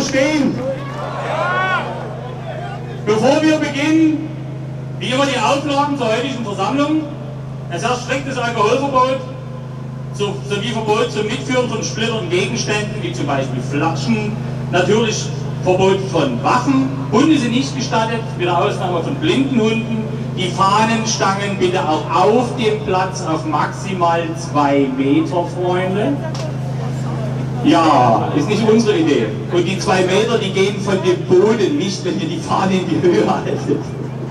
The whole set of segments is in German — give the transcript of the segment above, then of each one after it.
stehen? Bevor wir beginnen, wie immer die Auflagen zur heutigen Versammlung. Es herrscht striktes Alkoholverbot sowie Verbot zum Mitführen von splitternden Gegenständen, wie zum Beispiel Flaschen. Natürlich Verbot von Waffen. Hunde sind nicht gestattet, mit der Ausnahme von blinden Hunden. Die Fahnenstangen bitte auch auf dem Platz auf maximal 2 Meter, Freunde. Ja, ist nicht unsere Idee. Und die 2 Meter, die gehen von dem Boden, nicht wenn ihr die Fahne in die Höhe haltet.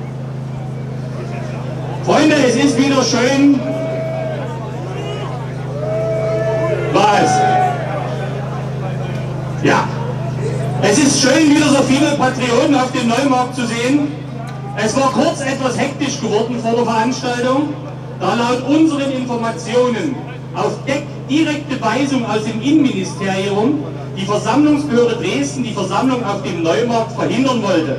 Freunde, es ist wieder schön. Was? Ja. Es ist schön, wieder so viele Patrioten auf dem Neumarkt zu sehen. Es war kurz etwas hektisch geworden vor der Veranstaltung, da laut unseren Informationen auf direkte Weisung aus dem Innenministerium die Versammlungsbehörde Dresden die Versammlung auf dem Neumarkt verhindern wollte.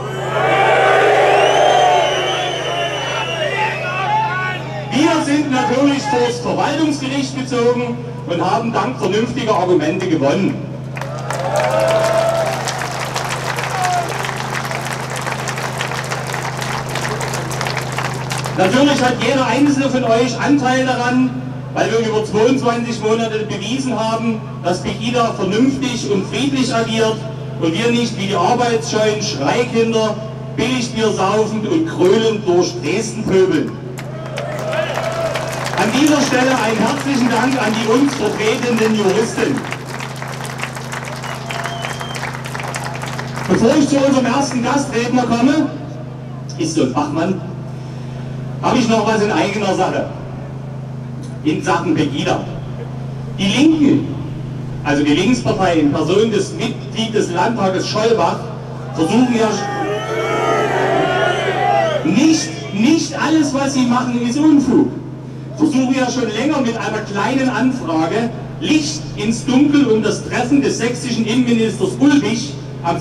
Wir sind natürlich vor das Verwaltungsgericht gezogen und haben dank vernünftiger Argumente gewonnen. Natürlich hat jeder einzelne von euch Anteil daran, weil wir über 22 Monate bewiesen haben, dass Pegida vernünftig und friedlich agiert und wir nicht wie die arbeitsscheuen Schreikinder Billigbier saufend und krölend durch Dresden pöbeln. An dieser Stelle einen herzlichen Dank an die uns vertretenden Juristen. Bevor ich zu unserem ersten Gastredner komme, ist so ein Fachmann, habe ich noch was in eigener Sache. In Sachen Pegida. Die Linken, also die Linkspartei in Person des Mitglieds des Landtages Schollbach, versuchen ja nicht alles, was sie machen, ist Unfug. Versuchen ja schon länger mit einer kleinen Anfrage Licht ins Dunkel um das Treffen des sächsischen Innenministers Ulrich am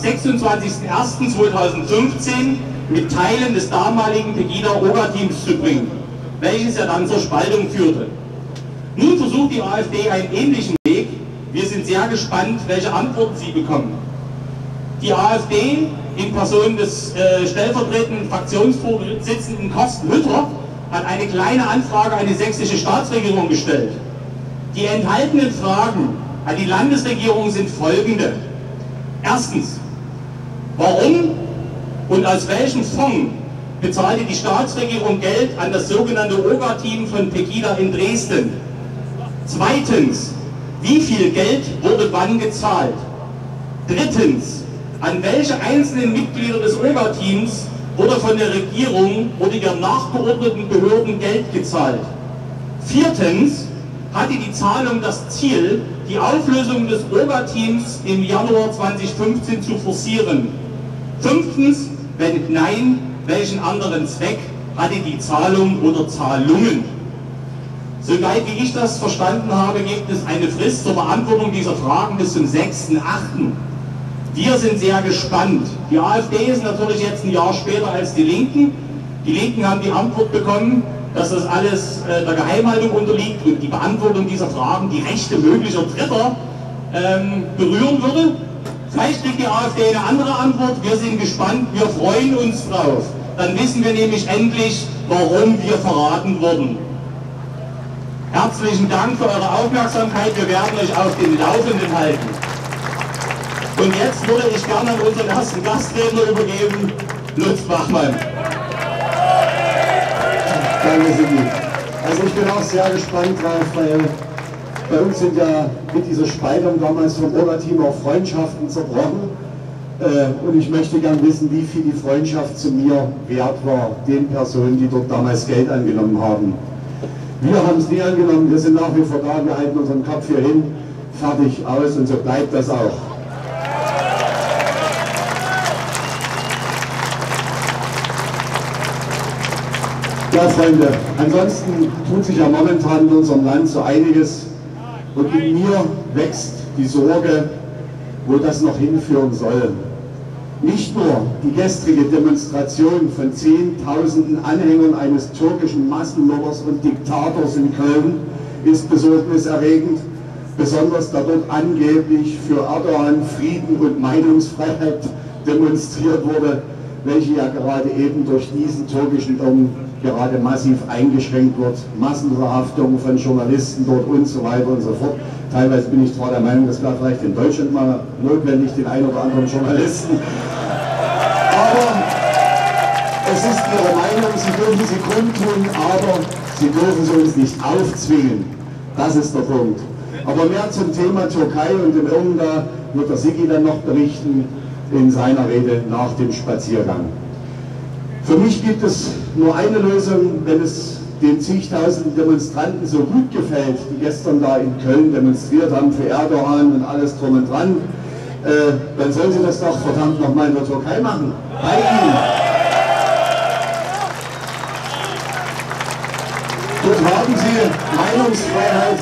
26.01.2015 mit Teilen des damaligen Pegida-Orga-Teams zu bringen, welches ja dann zur Spaltung führte. Nun versucht die AfD einen ähnlichen Weg. Wir sind sehr gespannt, welche Antworten sie bekommen. Die AfD in Person des stellvertretenden Fraktionsvorsitzenden Carsten Hütter hat eine kleine Anfrage an die sächsische Staatsregierung gestellt. Die enthaltenen Fragen an die Landesregierung sind folgende. Erstens, warum und aus welchem Fonds bezahlte die Staatsregierung Geld an das sogenannte Orga-Team von Pegida in Dresden? Zweitens, wie viel Geld wurde wann gezahlt? Drittens, an welche einzelnen Mitglieder des Orga-Teams wurde von der Regierung oder ihren nachgeordneten Behörden Geld gezahlt? Viertens, hatte die Zahlung das Ziel, die Auflösung des Orga-Teams im Januar 2015 zu forcieren? Fünftens, wenn nein, welchen anderen Zweck hatte die Zahlung oder Zahlungen? Soweit wie ich das verstanden habe, gibt es eine Frist zur Beantwortung dieser Fragen bis zum 6.8. Wir sind sehr gespannt. Die AfD ist natürlich jetzt ein Jahr später als die Linken. Die Linken haben die Antwort bekommen, dass das alles der Geheimhaltung unterliegt und die Beantwortung dieser Fragen die Rechte möglicher Dritter berühren würde. Vielleicht kriegt die AfD eine andere Antwort. Wir sind gespannt, wir freuen uns drauf. Dann wissen wir nämlich endlich, warum wir verraten wurden. Herzlichen Dank für eure Aufmerksamkeit. Wir werden euch auf den Laufenden halten. Und jetzt würde ich gerne an unseren ersten Gastredner übergeben, Lutz Bachmann. Danke, Sigi. Also ich bin auch sehr gespannt drauf, weil bei uns sind ja mit dieser Spaltung damals vom Orga-Team auch Freundschaften zerbrochen. Und ich möchte gern wissen, wie viel die Freundschaft zu mir wert war, den Personen, die dort damals Geld angenommen haben. Wir haben es nie angenommen, wir sind nach wie vor da, wir halten unseren Kopf hier hin, fertig, aus und so bleibt das auch. Ja, Freunde, ansonsten tut sich ja momentan in unserem Land so einiges und in mir wächst die Sorge, wo das noch hinführen soll. Nicht nur die gestrige Demonstration von Zehntausenden Anhängern eines türkischen Massenmörders und Diktators in Köln ist besorgniserregend, besonders da dort angeblich für Erdogan Frieden und Meinungsfreiheit demonstriert wurde, welche ja gerade eben durch diesen türkischen Irren gerade massiv eingeschränkt wird. Massenverhaftungen von Journalisten dort und so weiter und so fort. Teilweise bin ich zwar der Meinung, das wäre vielleicht in Deutschland mal notwendig, den einen oder anderen Journalisten. Aber es ist ihre Meinung, sie dürfen sie kundtun, aber sie dürfen sie uns nicht aufzwingen. Das ist der Punkt. Aber mehr zum Thema Türkei und dem Irren, da wird der Sigi dann noch berichten in seiner Rede nach dem Spaziergang. Für mich gibt es nur eine Lösung, wenn es den zigtausenden Demonstranten so gut gefällt, die gestern da in Köln demonstriert haben für Erdogan und alles drum und dran, dann sollen sie das doch verdammt nochmal in der Türkei machen. Bei ihnen. Dort haben sie Meinungsfreiheit.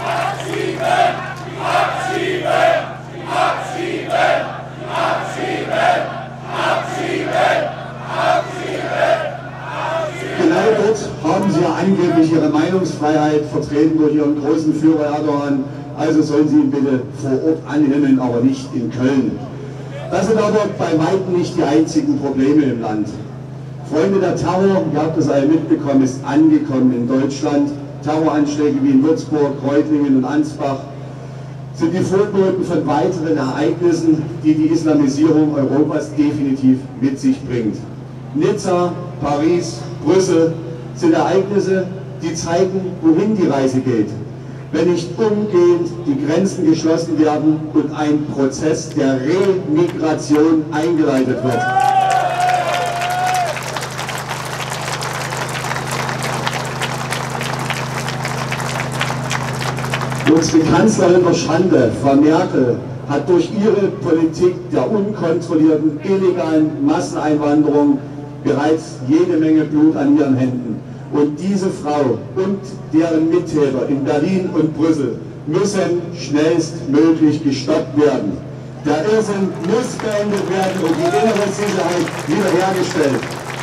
Genau dort haben sie ja angeblich ihre Meinungsfreiheit vertreten durch ihren großen Führer Erdogan. Also sollen sie ihn bitte vor Ort annehmen, aber nicht in Köln. Das sind aber bei weitem nicht die einzigen Probleme im Land. Freunde, der Terror, ihr habt das alle mitbekommen, ist angekommen in Deutschland. Terroranschläge wie in Würzburg, Reutlingen und Ansbach sind die Vorboten von weiteren Ereignissen, die die Islamisierung Europas definitiv mit sich bringt. Nizza, Paris, Brüssel sind Ereignisse, die zeigen, wohin die Reise geht. Wenn nicht umgehend die Grenzen geschlossen werden und ein Prozess der Remigration eingeleitet wird. Unsere Kanzlerin der Schande, Frau Merkel, hat durch ihre Politik der unkontrollierten, illegalen Masseneinwanderung bereits jede Menge Blut an ihren Händen. Und diese Frau und deren Mittäter in Berlin und Brüssel müssen schnellstmöglich gestoppt werden. Der Irrsinn muss beendet werden und die innere Sicherheit wiederhergestellt.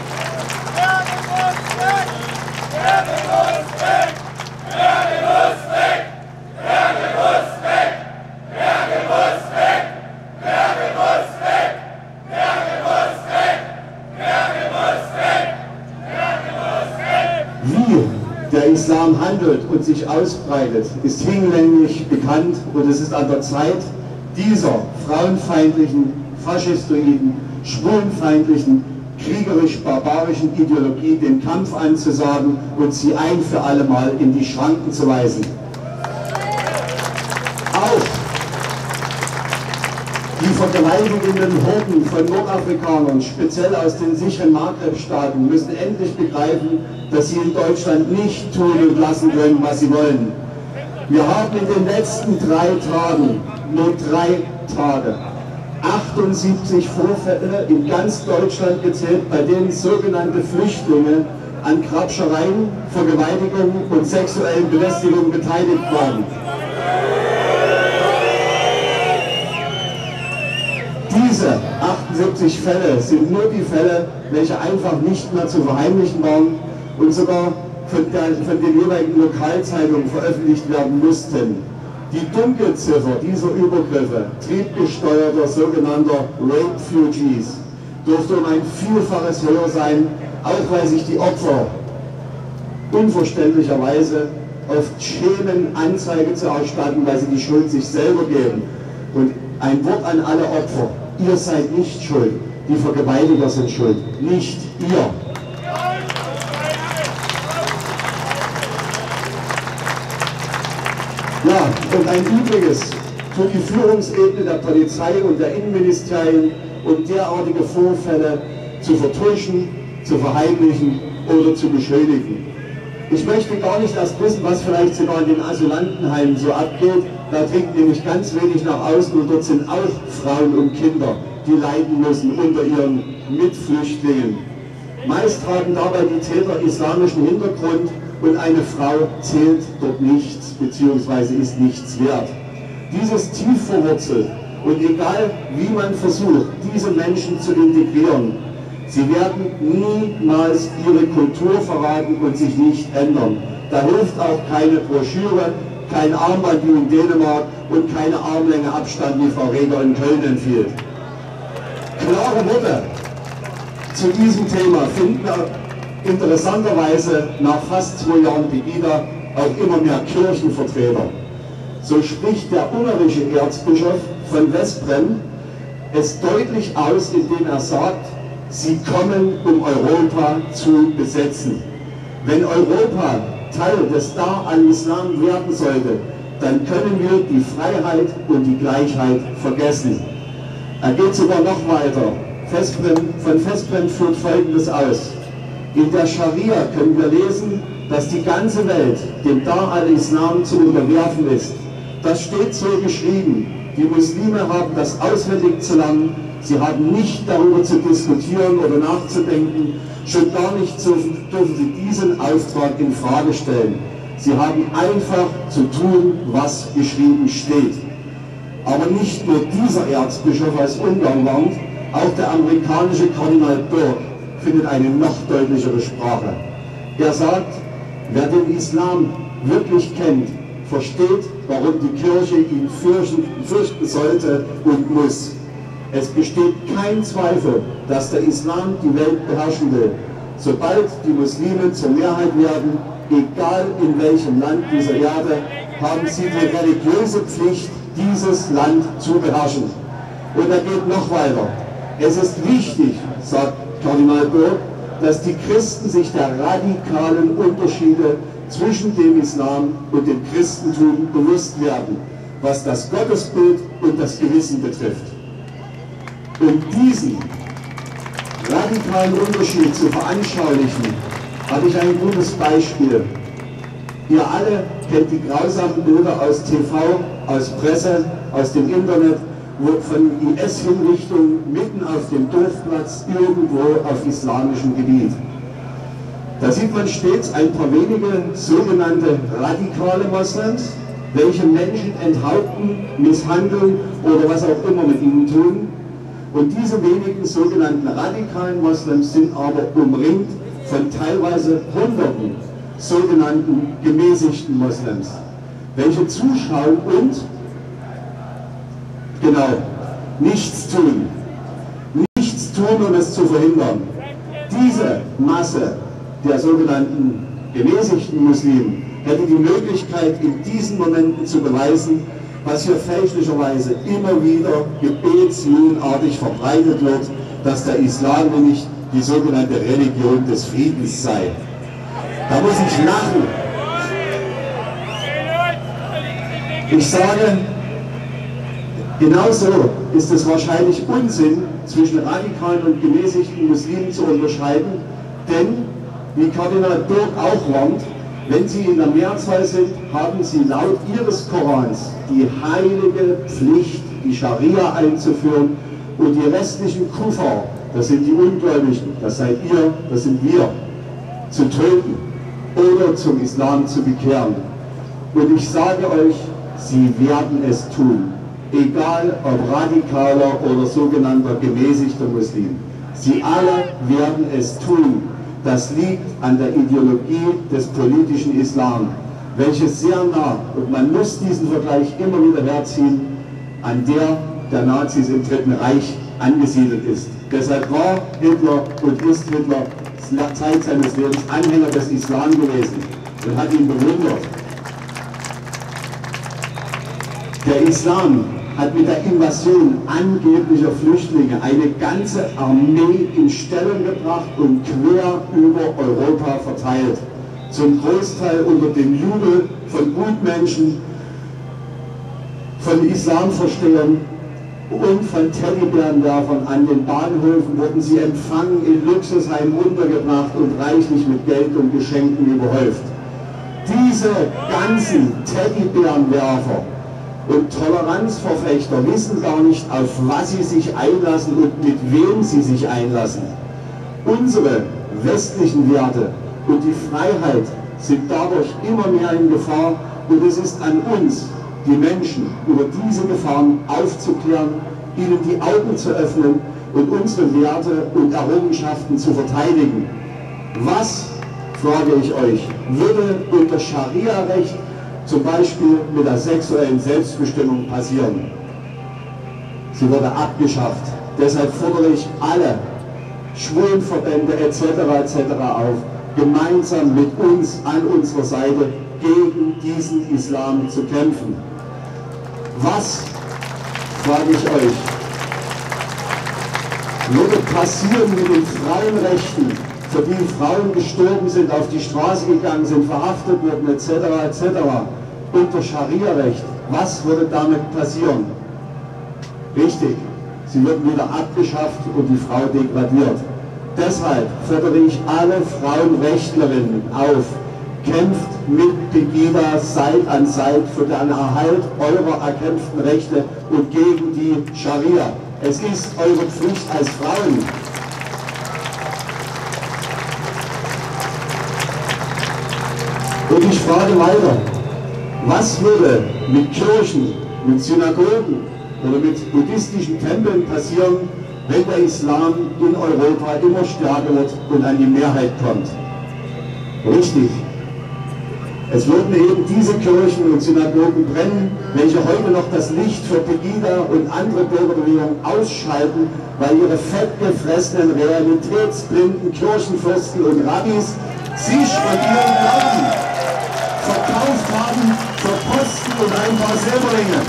Der Islam handelt und sich ausbreitet, ist hinlänglich bekannt und es ist an der Zeit, dieser frauenfeindlichen, faschistoiden, schwulenfeindlichen, kriegerisch-barbarischen Ideologie den Kampf anzusagen und sie ein für alle Mal in die Schranken zu weisen. Auch die vergewaltigenden Horden von Nordafrikanern, speziell aus den sicheren Maghreb-Staaten, müssen endlich begreifen, dass sie in Deutschland nicht tun und lassen können, was sie wollen. Wir haben in den letzten 3 Tagen, nur 3 Tage, 78 Vorfälle in ganz Deutschland gezählt, bei denen sogenannte Flüchtlinge an Grabschereien, Vergewaltigungen und sexuellen Belästigungen beteiligt waren. Diese 78 Fälle sind nur die Fälle, welche einfach nicht mehr zu verheimlichen waren und sogar von den jeweiligen Lokalzeitungen veröffentlicht werden mussten. Die Dunkelziffer dieser Übergriffe, triebgesteuerter sogenannter Rape-Fugees, dürfte um ein Vielfaches höher sein, auch weil sich die Opfer unverständlicherweise oft schämen, Anzeige zu erstatten, weil sie die Schuld sich selber geben. Und ein Wort an alle Opfer: Ihr seid nicht schuld, die Vergewaltiger sind schuld, nicht ihr. Ja, und ein Übriges für die Führungsebene der Polizei und der Innenministerien, um derartige Vorfälle zu vertuschen, zu verheimlichen oder zu beschönigen. Ich möchte gar nicht erst wissen, was vielleicht sogar in den Asylantenheimen so abgeht. Da dringt nämlich ganz wenig nach außen und dort sind auch Frauen und Kinder, die leiden müssen unter ihren Mitflüchtlingen. Meist tragen dabei die Täter islamischen Hintergrund und eine Frau zählt dort nichts bzw. ist nichts wert. Dieses tief verwurzelt und egal wie man versucht, diese Menschen zu integrieren, sie werden niemals ihre Kultur verraten und sich nicht ändern. Da hilft auch keine Broschüre, kein Armband wie in Dänemark und keine Armlänge Abstand, wie Frau Reger in Köln empfiehlt. Klare Worte zu diesem Thema finden interessanterweise nach fast 2 Jahren Pegida auch immer mehr Kirchenvertreter. So spricht der ungarische Erzbischof von Veszprém es deutlich aus, indem er sagt, sie kommen, um Europa zu besetzen. Wenn Europa Teil des Dar al-Islam werden sollte, dann können wir die Freiheit und die Gleichheit vergessen. Er geht sogar noch weiter. Von Veszprém führt Folgendes aus. In der Scharia können wir lesen, dass die ganze Welt dem Dar al-Islam zu unterwerfen ist. Das steht so geschrieben. Die Muslime haben das auswendig zu lernen. Sie haben nicht darüber zu diskutieren oder nachzudenken. Schon gar nicht dürfen sie diesen Auftrag in Frage stellen. Sie haben einfach zu tun, was geschrieben steht. Aber nicht nur dieser Erzbischof aus Ungarn warnt, auch der amerikanische Kardinal Burke findet eine noch deutlichere Sprache. Er sagt, wer den Islam wirklich kennt, versteht, warum die Kirche ihn fürchten sollte und muss. Es besteht kein Zweifel, dass der Islam die Welt beherrschen will. Sobald die Muslime zur Mehrheit werden, egal in welchem Land dieser Erde, haben sie die religiöse Pflicht, dieses Land zu beherrschen. Und er geht noch weiter. Es ist wichtig, sagt Kardinal Burke, dass die Christen sich der radikalen Unterschiede zwischen dem Islam und dem Christentum bewusst werden, was das Gottesbild und das Gewissen betrifft. Um diesen radikalen Unterschied zu veranschaulichen, habe ich ein gutes Beispiel. Ihr alle kennt die grausamen Bilder aus TV, aus Presse, aus dem Internet, wo von IS-Hinrichtungen mitten auf dem Dorfplatz irgendwo auf islamischem Gebiet. Da sieht man stets ein paar wenige sogenannte radikale Moslems, welche Menschen enthaupten, misshandeln oder was auch immer mit ihnen tun. Und diese wenigen sogenannten radikalen Moslems sind aber umringt von teilweise Hunderten sogenannten gemäßigten Moslems, welche zuschauen und nichts tun. Nichts tun, um es zu verhindern. Diese Masse der sogenannten gemäßigten Muslimen hätte die Möglichkeit, in diesen Momenten zu beweisen, was hier fälschlicherweise immer wieder gebetsmühlenartig verbreitet wird, dass der Islam nämlich die sogenannte Religion des Friedens sei. Da muss ich lachen. Ich sage, genauso ist es wahrscheinlich Unsinn, zwischen radikalen und gemäßigten Muslimen zu unterscheiden, denn, wie Kardinal Burke auch warnt, wenn sie in der Mehrzahl sind, haben sie laut ihres Korans die heilige Pflicht, die Scharia einzuführen und die restlichen Kufar, das sind die Ungläubigen, das seid ihr, das sind wir, zu töten oder zum Islam zu bekehren. Und ich sage euch, sie werden es tun, egal ob radikaler oder sogenannter gemäßigter Muslim. Sie alle werden es tun. Das liegt an der Ideologie des politischen Islam, welches sehr nah, und man muss diesen Vergleich immer wieder herziehen, an der Nazis im Dritten Reich angesiedelt ist. Deshalb war Hitler und ist Hitler Zeit seines Lebens Anhänger des Islam gewesen und hat ihn bewundert. Der Islam hat mit der Invasion angeblicher Flüchtlinge eine ganze Armee in Stellung gebracht und quer über Europa verteilt. Zum Großteil unter dem Jubel von Gutmenschen, von Islamverstehern und von Teddybärenwerfern an den Bahnhöfen wurden sie empfangen, in Luxusheimen untergebracht und reichlich mit Geld und Geschenken überhäuft. Diese ganzen Teddybärenwerfer und Toleranzverfechter wissen gar nicht, auf was sie sich einlassen und mit wem sie sich einlassen. Unsere westlichen Werte und die Freiheit sind dadurch immer mehr in Gefahr und es ist an uns, die Menschen, über diese Gefahren aufzuklären, ihnen die Augen zu öffnen und unsere Werte und Errungenschaften zu verteidigen. Was, frage ich euch, würde unter Scharia-Recht zum Beispiel mit der sexuellen Selbstbestimmung passieren. Sie wurde abgeschafft. Deshalb fordere ich alle Schwulenverbände etc. auf, gemeinsam mit uns an unserer Seite gegen diesen Islam zu kämpfen. Was, frage ich euch, würde passieren mit den Frauenrechten, für die Frauen gestorben sind, auf die Straße gegangen sind, verhaftet wurden etc. unter Scharia-Recht? Was würde damit passieren? Richtig, sie würden wieder abgeschafft und die Frau degradiert. Deshalb fordere ich alle Frauenrechtlerinnen auf, kämpft mit Pegida Seite an Seite für den Erhalt eurer erkämpften Rechte und gegen die Scharia. Es ist eure Pflicht als Frauen. Und ich frage weiter, was würde mit Kirchen, mit Synagogen oder mit buddhistischen Tempeln passieren, wenn der Islam in Europa immer stärker wird und an die Mehrheit kommt? Richtig. Es würden eben diese Kirchen und Synagogen brennen, welche heute noch das Licht für Pegida und andere Bürgerbewegungen ausschalten, weil ihre fettgefressenen, realitätsblinden Kirchenfürsten und Rabbis sich und ihren Glauben verkauft haben für Posten und ein paar Silberlinge.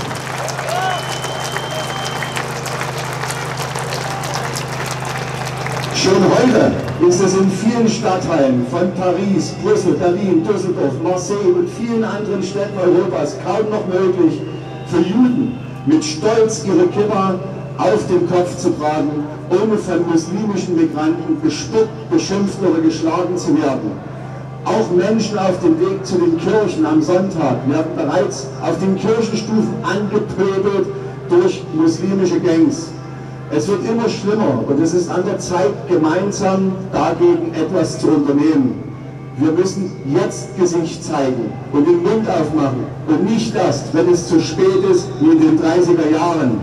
Schon heute ist es in vielen Stadtteilen von Paris, Brüssel, Berlin, Düsseldorf, Marseille und vielen anderen Städten Europas kaum noch möglich für Juden mit Stolz ihre Kippa auf dem Kopf zu tragen, ohne von muslimischen Migranten bespuckt, beschimpft oder geschlagen zu werden. Auch Menschen auf dem Weg zu den Kirchen am Sonntag werden bereits auf den Kirchenstufen angepöbelt durch muslimische Gangs. Es wird immer schlimmer und es ist an der Zeit, gemeinsam dagegen etwas zu unternehmen. Wir müssen jetzt Gesicht zeigen und den Mund aufmachen und nicht erst, wenn es zu spät ist, wie in den 30er Jahren.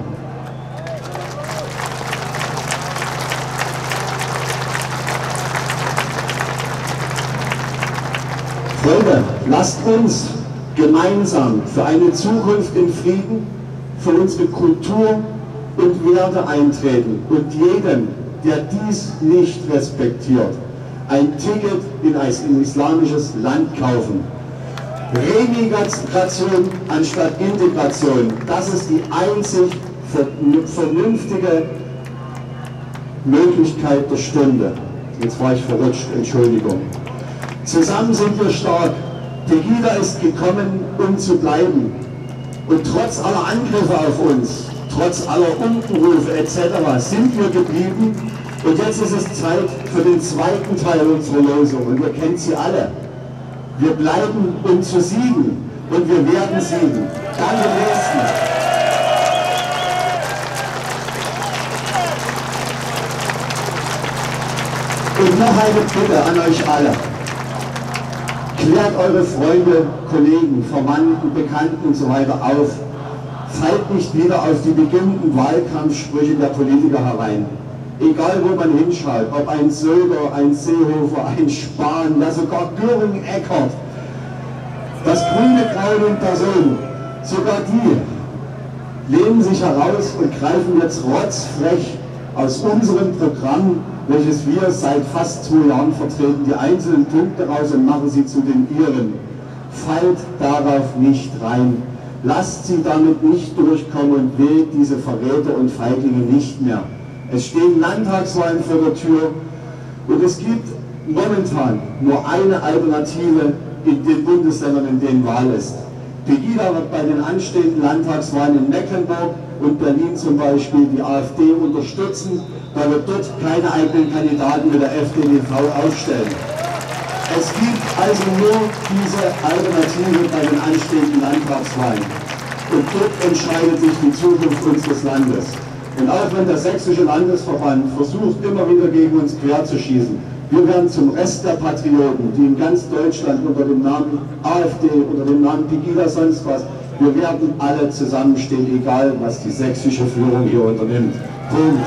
Freunde, lasst uns gemeinsam für eine Zukunft in Frieden, für unsere Kultur und Werte eintreten und jedem, der dies nicht respektiert, ein Ticket in ein islamisches Land kaufen. Remigration anstatt Integration, das ist die einzig vernünftige Möglichkeit der Stunde. Jetzt war ich verrutscht, Entschuldigung. Zusammen sind wir stark. Pegida ist gekommen, um zu bleiben. Und trotz aller Angriffe auf uns, trotz aller Unkenrufe etc. sind wir geblieben. Und jetzt ist es Zeit für den zweiten Teil unserer Losung. Und ihr kennt sie alle. Wir bleiben, um zu siegen. Und wir werden siegen. Danke, Dresden. Und noch eine Bitte an euch alle. Klärt eure Freunde, Kollegen, Verwandten, Bekannten und so weiter auf. Fallt nicht wieder auf die beginnenden Wahlkampfsprüche der Politiker herein. Egal wo man hinschaut, ob ein Söder, ein Seehofer, ein Spahn, ja sogar Göring-Eckardt, das grüne Grauen in Person, sogar die lehnen sich heraus und greifen jetzt rotzfrech aus unserem Programm, welches wir seit fast 2 Jahren vertreten, die einzelnen Punkte raus und machen sie zu den ihren. Fallt darauf nicht rein. Lasst sie damit nicht durchkommen und wählt diese Verräter und Feiglinge nicht mehr. Es stehen Landtagswahlen vor der Tür und es gibt momentan nur eine Alternative in den Bundesländern, in denen Wahl ist. Pegida wird bei den anstehenden Landtagswahlen in Mecklenburg und Berlin zum Beispiel die AfD unterstützen, da wir dort keine eigenen Kandidaten mit der FDP aufstellen. Es gibt also nur diese Alternative bei den anstehenden Landtagswahlen. Und dort entscheidet sich die Zukunft unseres Landes. Und auch wenn der Sächsische Landesverband versucht, immer wieder gegen uns quer zu schießen, wir werden zum Rest der Patrioten, die in ganz Deutschland unter dem Namen AfD, unter dem Namen Pegida sonst was, wir werden alle zusammenstehen, egal was die sächsische Führung hier unternimmt. Punkt.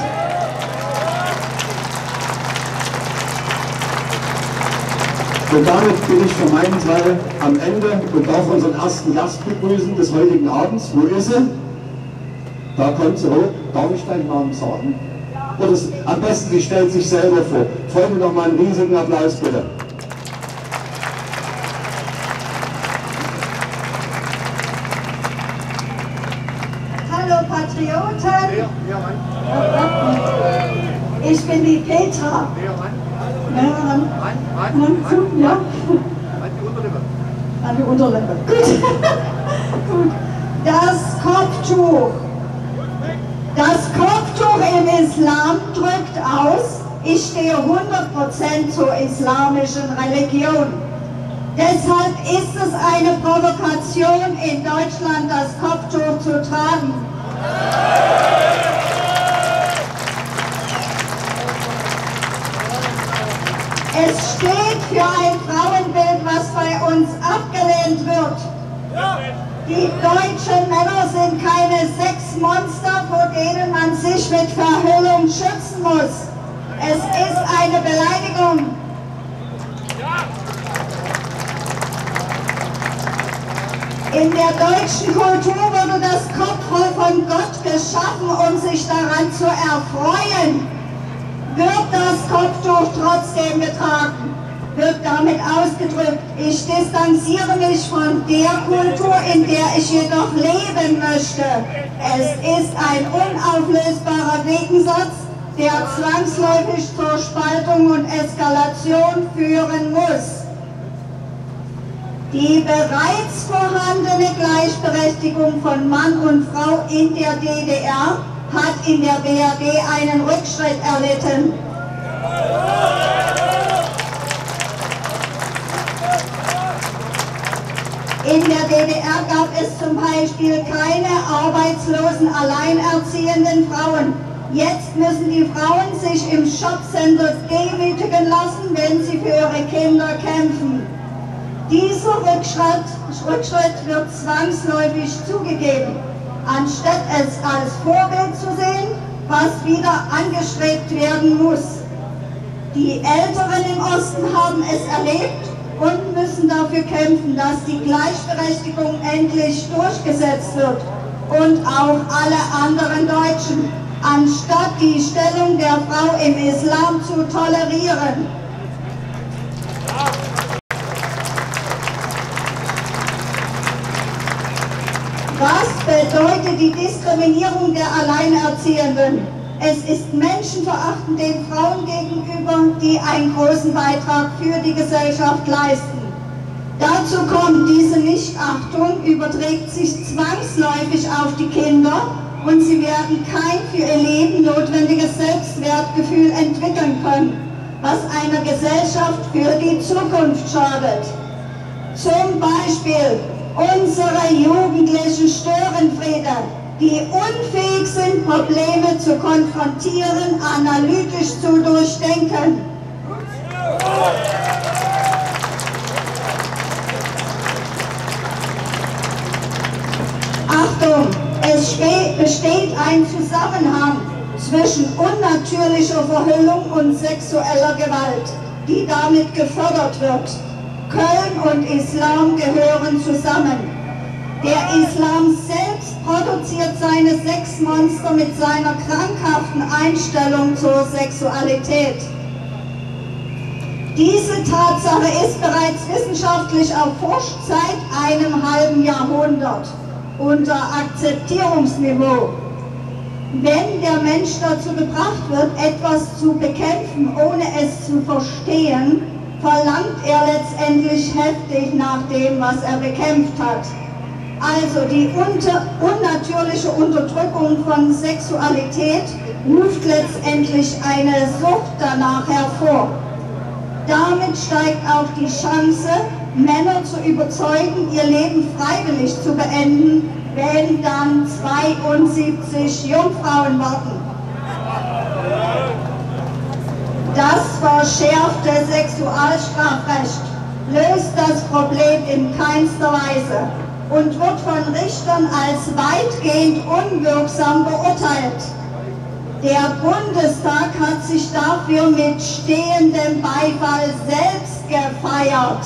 Und damit bin ich für meinen Teil am Ende und darf unseren ersten Gast begrüßen des heutigen Abends. Wo ist sie? Da kommt sie hoch. Darf ich deinen Namen sagen? Oder am besten, sie stellt sich selber vor. Folge noch mal einen riesigen Applaus, bitte. Hallo Patrioten! Ich bin die Petra. Ja. An die Unterlippe. Gut. Gut. Das Kopftuch. Das Kopftuch im Islam drückt aus, ich stehe 100% zur islamischen Religion. Deshalb ist es eine Provokation, in Deutschland das Kopftuch zu tragen. Es steht für ein Frauenbild, was bei uns abgelehnt wird. Die deutschen Männer sind keine Sexmonster, vor denen man sich mit Verhüllung schützen muss. Es ist eine Beleidigung. In der deutschen Kultur wurde das Kopftuch von Gott geschaffen, um sich daran zu erfreuen. Wird das Kopftuch trotzdem getragen, wird damit ausgedrückt, ich distanziere mich von der Kultur, in der ich jedoch leben möchte. Es ist ein unauflösbarer Gegensatz, der zwangsläufig zur Spaltung und Eskalation führen muss. Die bereits vorhandene Gleichberechtigung von Mann und Frau in der DDR hat in der BRD einen Rückschritt erlitten. In der DDR gab es zum Beispiel keine arbeitslosen, alleinerziehenden Frauen. Jetzt müssen die Frauen sich im Shopcenter demütigen lassen, wenn sie für ihre Kinder kämpfen. Dieser Rückschritt wird zwangsläufig zugegeben, anstatt es als Vorbild zu sehen, was wieder angestrebt werden muss. Die Älteren im Osten haben es erlebt und müssen dafür kämpfen, dass die Gleichberechtigung endlich durchgesetzt wird und auch alle anderen Deutschen, anstatt die Stellung der Frau im Islam zu tolerieren. Was bedeutet die Diskriminierung der Alleinerziehenden? Es ist menschenverachtend den Frauen gegenüber, die einen großen Beitrag für die Gesellschaft leisten. Dazu kommt, diese Nichtachtung überträgt sich zwangsläufig auf die Kinder und sie werden kein für ihr Leben notwendiges Selbstwertgefühl entwickeln können, was einer Gesellschaft für die Zukunft schadet. Zum Beispiel unsere jugendlichen Störenfriede, die unfähig sind, Probleme zu konfrontieren, analytisch zu durchdenken. Achtung, es besteht ein Zusammenhang zwischen unnatürlicher Verhüllung und sexueller Gewalt, die damit gefördert wird. Köln und Islam gehören zusammen. Der Islam selbst produziert seine Sexmonster mit seiner krankhaften Einstellung zur Sexualität. Diese Tatsache ist bereits wissenschaftlich erforscht seit einem halben Jahrhundert unter Akzeptierungsniveau. Wenn der Mensch dazu gebracht wird, etwas zu bekämpfen, ohne es zu verstehen, verlangt er letztendlich heftig nach dem, was er bekämpft hat. Also die unnatürliche Unterdrückung von Sexualität ruft letztendlich eine Sucht danach hervor. Damit steigt auch die Chance, Männer zu überzeugen, ihr Leben freiwillig zu beenden, wenn dann 72 Jungfrauen warten. Das verschärfte Sexualstrafrecht löst das Problem in keinster Weise und wird von Richtern als weitgehend unwirksam beurteilt. Der Bundestag hat sich dafür mit stehendem Beifall selbst gefeiert.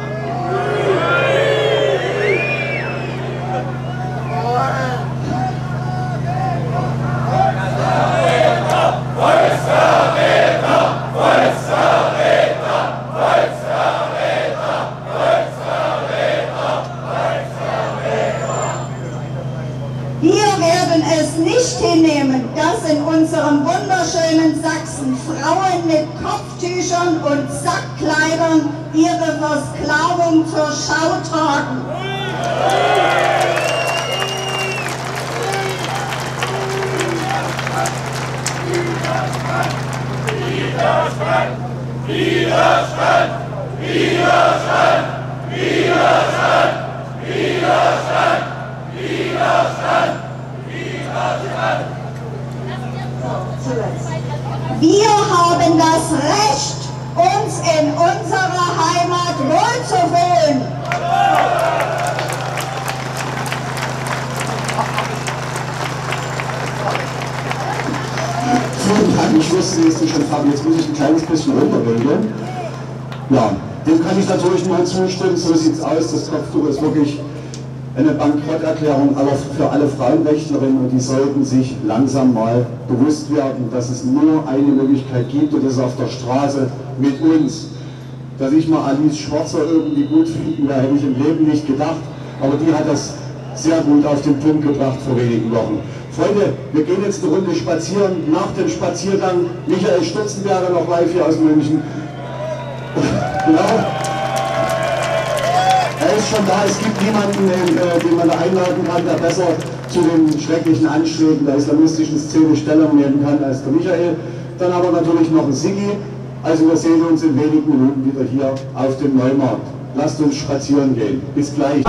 Wir werden es nicht hinnehmen, dass in unserem wunderschönen Sachsen Frauen mit Kopftüchern und Sackkleidern ihre Versklavung zur Schau tragen. Widerstand! Widerstand! Widerstand! Widerstand! Widerstand! Widerstand! Widerstand! Wir haben das Recht, uns in unserer Heimat wohlzufühlen. Vielen Dank, ich wusste, jetzt schon Fabi, jetzt muss ich ein kleines bisschen runterregeln. Ja, dem kann ich natürlich nur zustimmen, so sieht es aus, das Kopftuch ist wirklich eine Bankrotterklärung für alle Frauenrechtlerinnen und die sollten sich langsam mal bewusst werden, dass es nur eine Möglichkeit gibt und das ist auf der Straße mit uns. Dass ich mal Alice Schwarzer irgendwie gut finden werde, hätte ich im Leben nicht gedacht, aber die hat das sehr gut auf den Punkt gebracht vor wenigen Wochen. Freunde, wir gehen jetzt eine Runde spazieren, nach dem Spaziergang Michael Stutzenberger noch live hier aus München. Genau. Er ist schon da, es gibt niemanden, den man da einladen kann, der besser zu den schrecklichen Anschlägen der islamistischen Szene Stellung nehmen kann als der Michael. Dann aber natürlich noch ein Siggi. Also wir sehen uns in wenigen Minuten wieder hier auf dem Neumarkt. Lasst uns spazieren gehen. Bis gleich.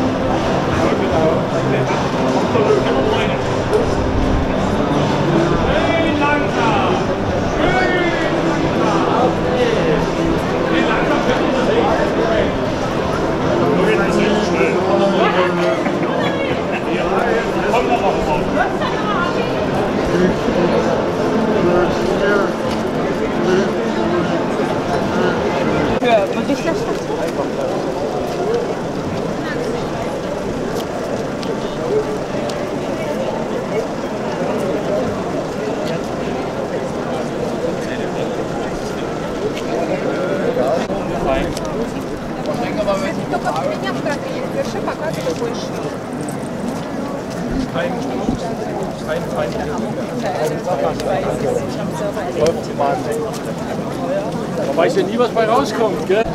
Man weiß ja nie, was bei rauskommt, gell?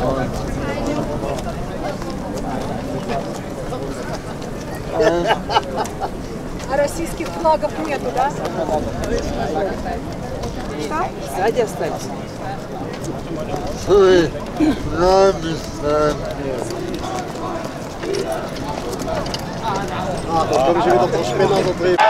А российских флагов нету, да? Сзади останется. Da komme ich wieder der Spinner da drin.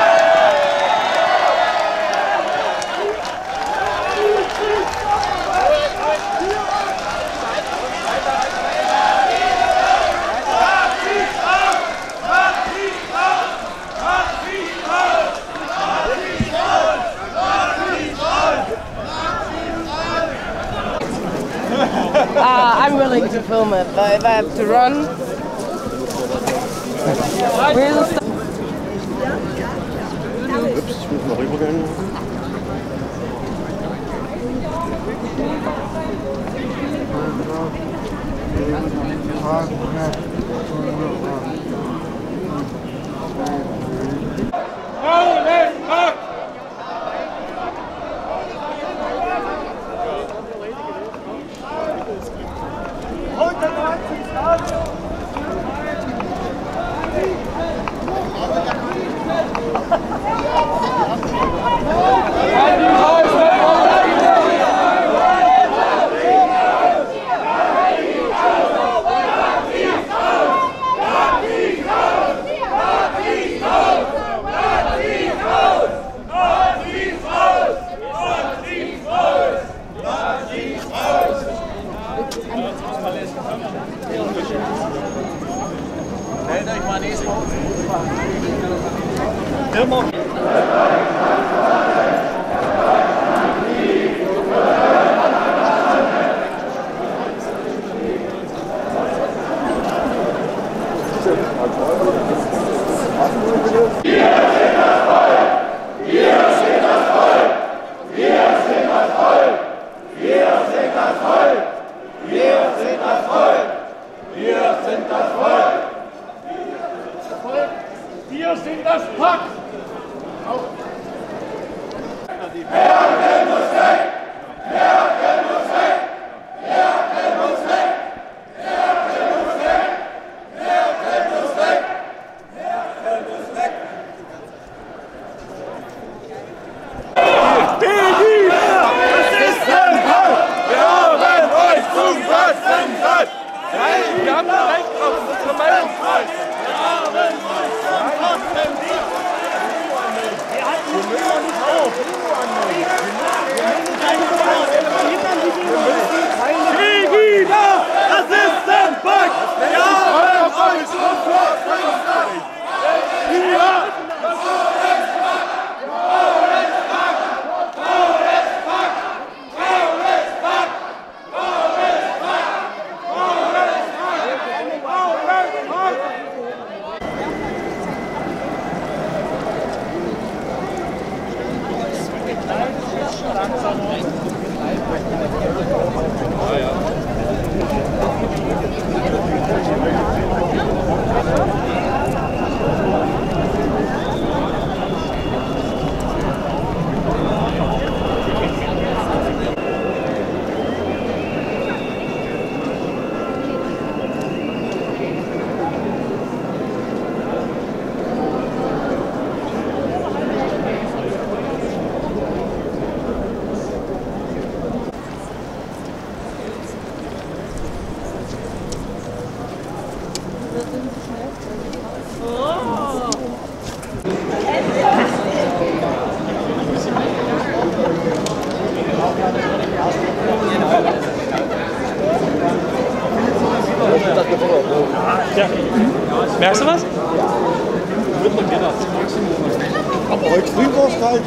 I'm willing to film it, but if I have to run, where's the stuff? Ups, ich muss mal rübergehen. Stellt euch mal nächstes Mal. sind das Volk! Wir sind das Pack! Merkel muss weg! Merkel muss weg! Merkel muss weg! Merkel muss weg! Merkel muss weg! Merkel muss weg! Pegida! Das ist ein Fall! Wir haben euch zum Kostenfall! Nein, wir haben Recht auf unsere Meinungsfreiheit! Wir haben euch zum Kostenfall! Wir halten uns nicht auf! Pegida! Das ist ein Pack! Wir haben euch zum Kostenfall! Ja! Merkst du was? Aber heute früh war es kalt.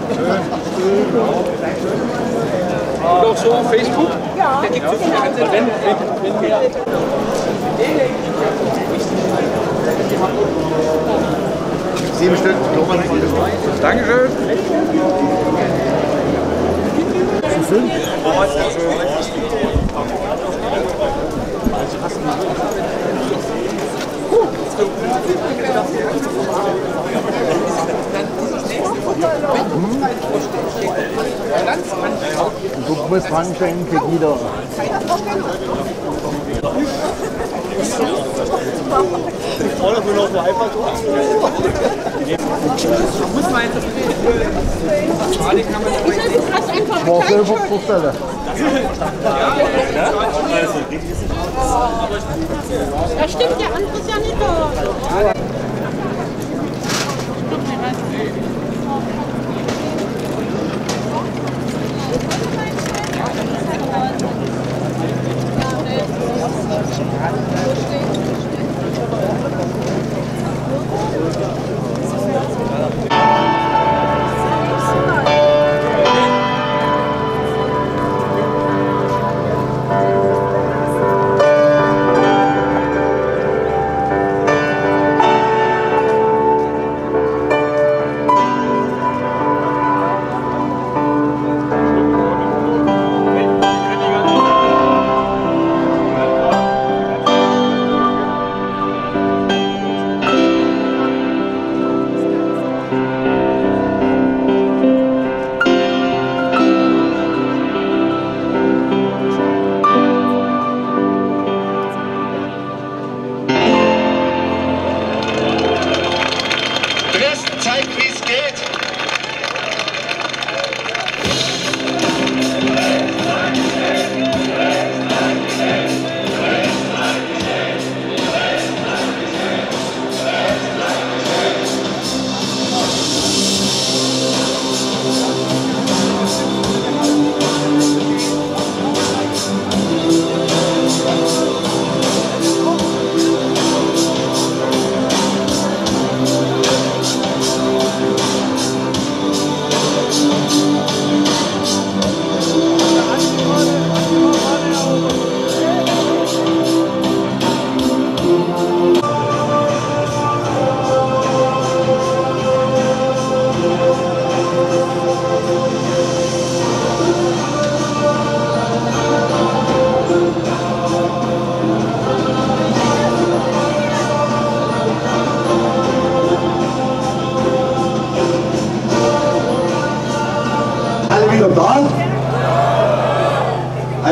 Auch so auf Facebook? Ja. Da gibt es wenn wir 7 Stück. Dankeschön. Zu fünf? Du musst ranstellen, Pegida. War selber vorstellen. Da stimmt der andere ja nicht da.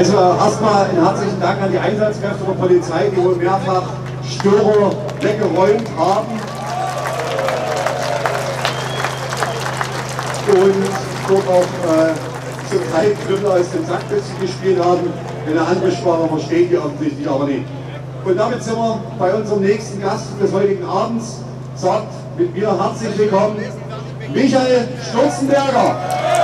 Also erstmal einen herzlichen Dank an die Einsatzkräfte der Polizei, die wohl mehrfach Störer weggeräumt haben und dort auch zum Teil Krümel aus dem Sackbüchsen gespielt haben. Eine andere Sprache verstehen die offensichtlich aber nicht. Und damit sind wir bei unserem nächsten Gast des heutigen Abends. Sagt mit mir herzlich willkommen Michael Sturzenberger.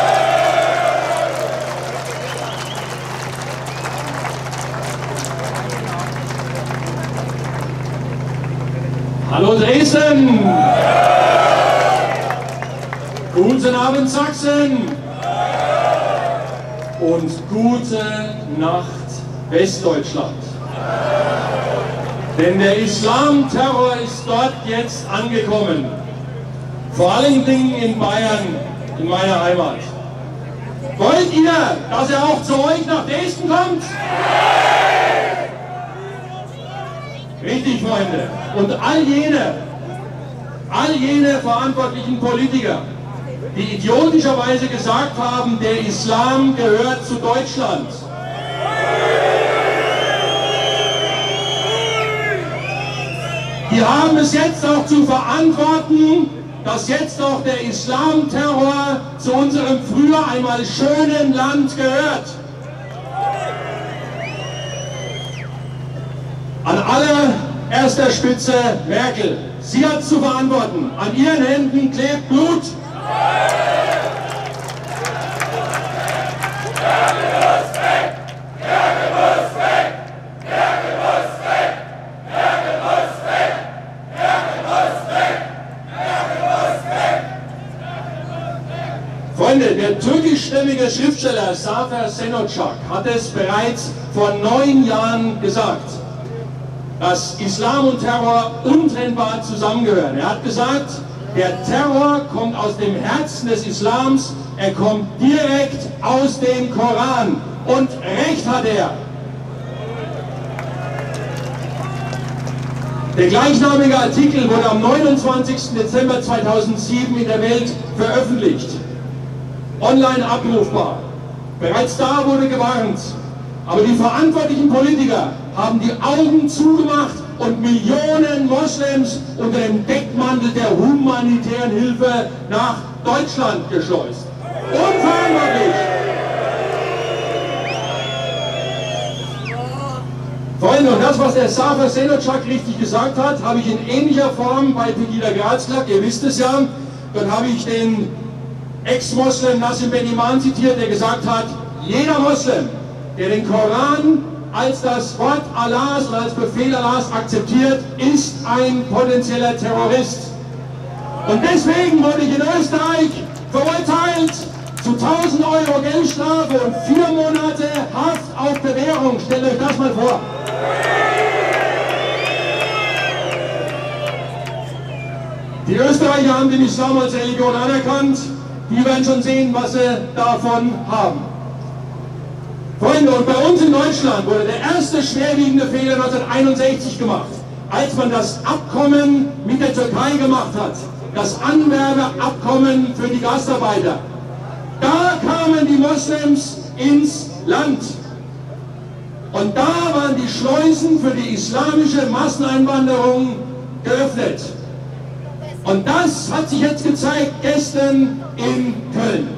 Hallo Dresden! Guten Abend Sachsen! Und gute Nacht Westdeutschland! Denn der Islamterror ist dort jetzt angekommen. Vor allen Dingen in Bayern, in meiner Heimat. Wollt ihr, dass er auch zu euch nach Dresden kommt? Richtig, Freunde. Und all jene verantwortlichen Politiker, die idiotischerweise gesagt haben, der Islam gehört zu Deutschland. Die haben es jetzt auch zu verantworten, dass jetzt auch der Islamterror zu unserem früher einmal schönen Land gehört. An allererster Spitze Merkel. Sie hat es zu verantworten. An ihren Händen klebt Blut. Freunde, der türkischstämmige Schriftsteller Zafer Şenerşak hat es bereits vor 9 Jahren gesagt, dass Islam und Terror untrennbar zusammengehören. Er hat gesagt, der Terror kommt aus dem Herzen des Islams, er kommt direkt aus dem Koran. Und recht hat er. Der gleichnamige Artikel wurde am 29. Dezember 2007 in der Welt veröffentlicht. Online abrufbar. Bereits da wurde gewarnt. Aber die verantwortlichen Politiker haben die Augen zugemacht und Millionen Moslems unter dem Deckmantel der humanitären Hilfe nach Deutschland geschleust. Unverantwortlich! Freunde, und das, was der Zafer Şenerşak richtig gesagt hat, habe ich in ähnlicher Form bei Pegida Grazklak, ihr wisst es ja. Dann habe ich den Ex-Moslem Nassim Ben Iman zitiert, der gesagt hat, jeder Moslem, der den Koran als das Wort Allahs und als Befehl Allahs akzeptiert, ist ein potenzieller Terrorist. Und deswegen wurde ich in Österreich verurteilt zu 1000 € Geldstrafe und 4 Monate Haft auf Bewährung. Stellt euch das mal vor. Die Österreicher haben den Islam als Religion anerkannt. Die werden schon sehen, was sie davon haben. Freunde, und bei uns in Deutschland wurde der erste schwerwiegende Fehler 1961 gemacht, als man das Abkommen mit der Türkei gemacht hat, das Anwerbeabkommen für die Gastarbeiter. Da kamen die Moslems ins Land. Und da waren die Schleusen für die islamische Masseneinwanderung geöffnet. Und das hat sich jetzt gezeigt gestern in Köln.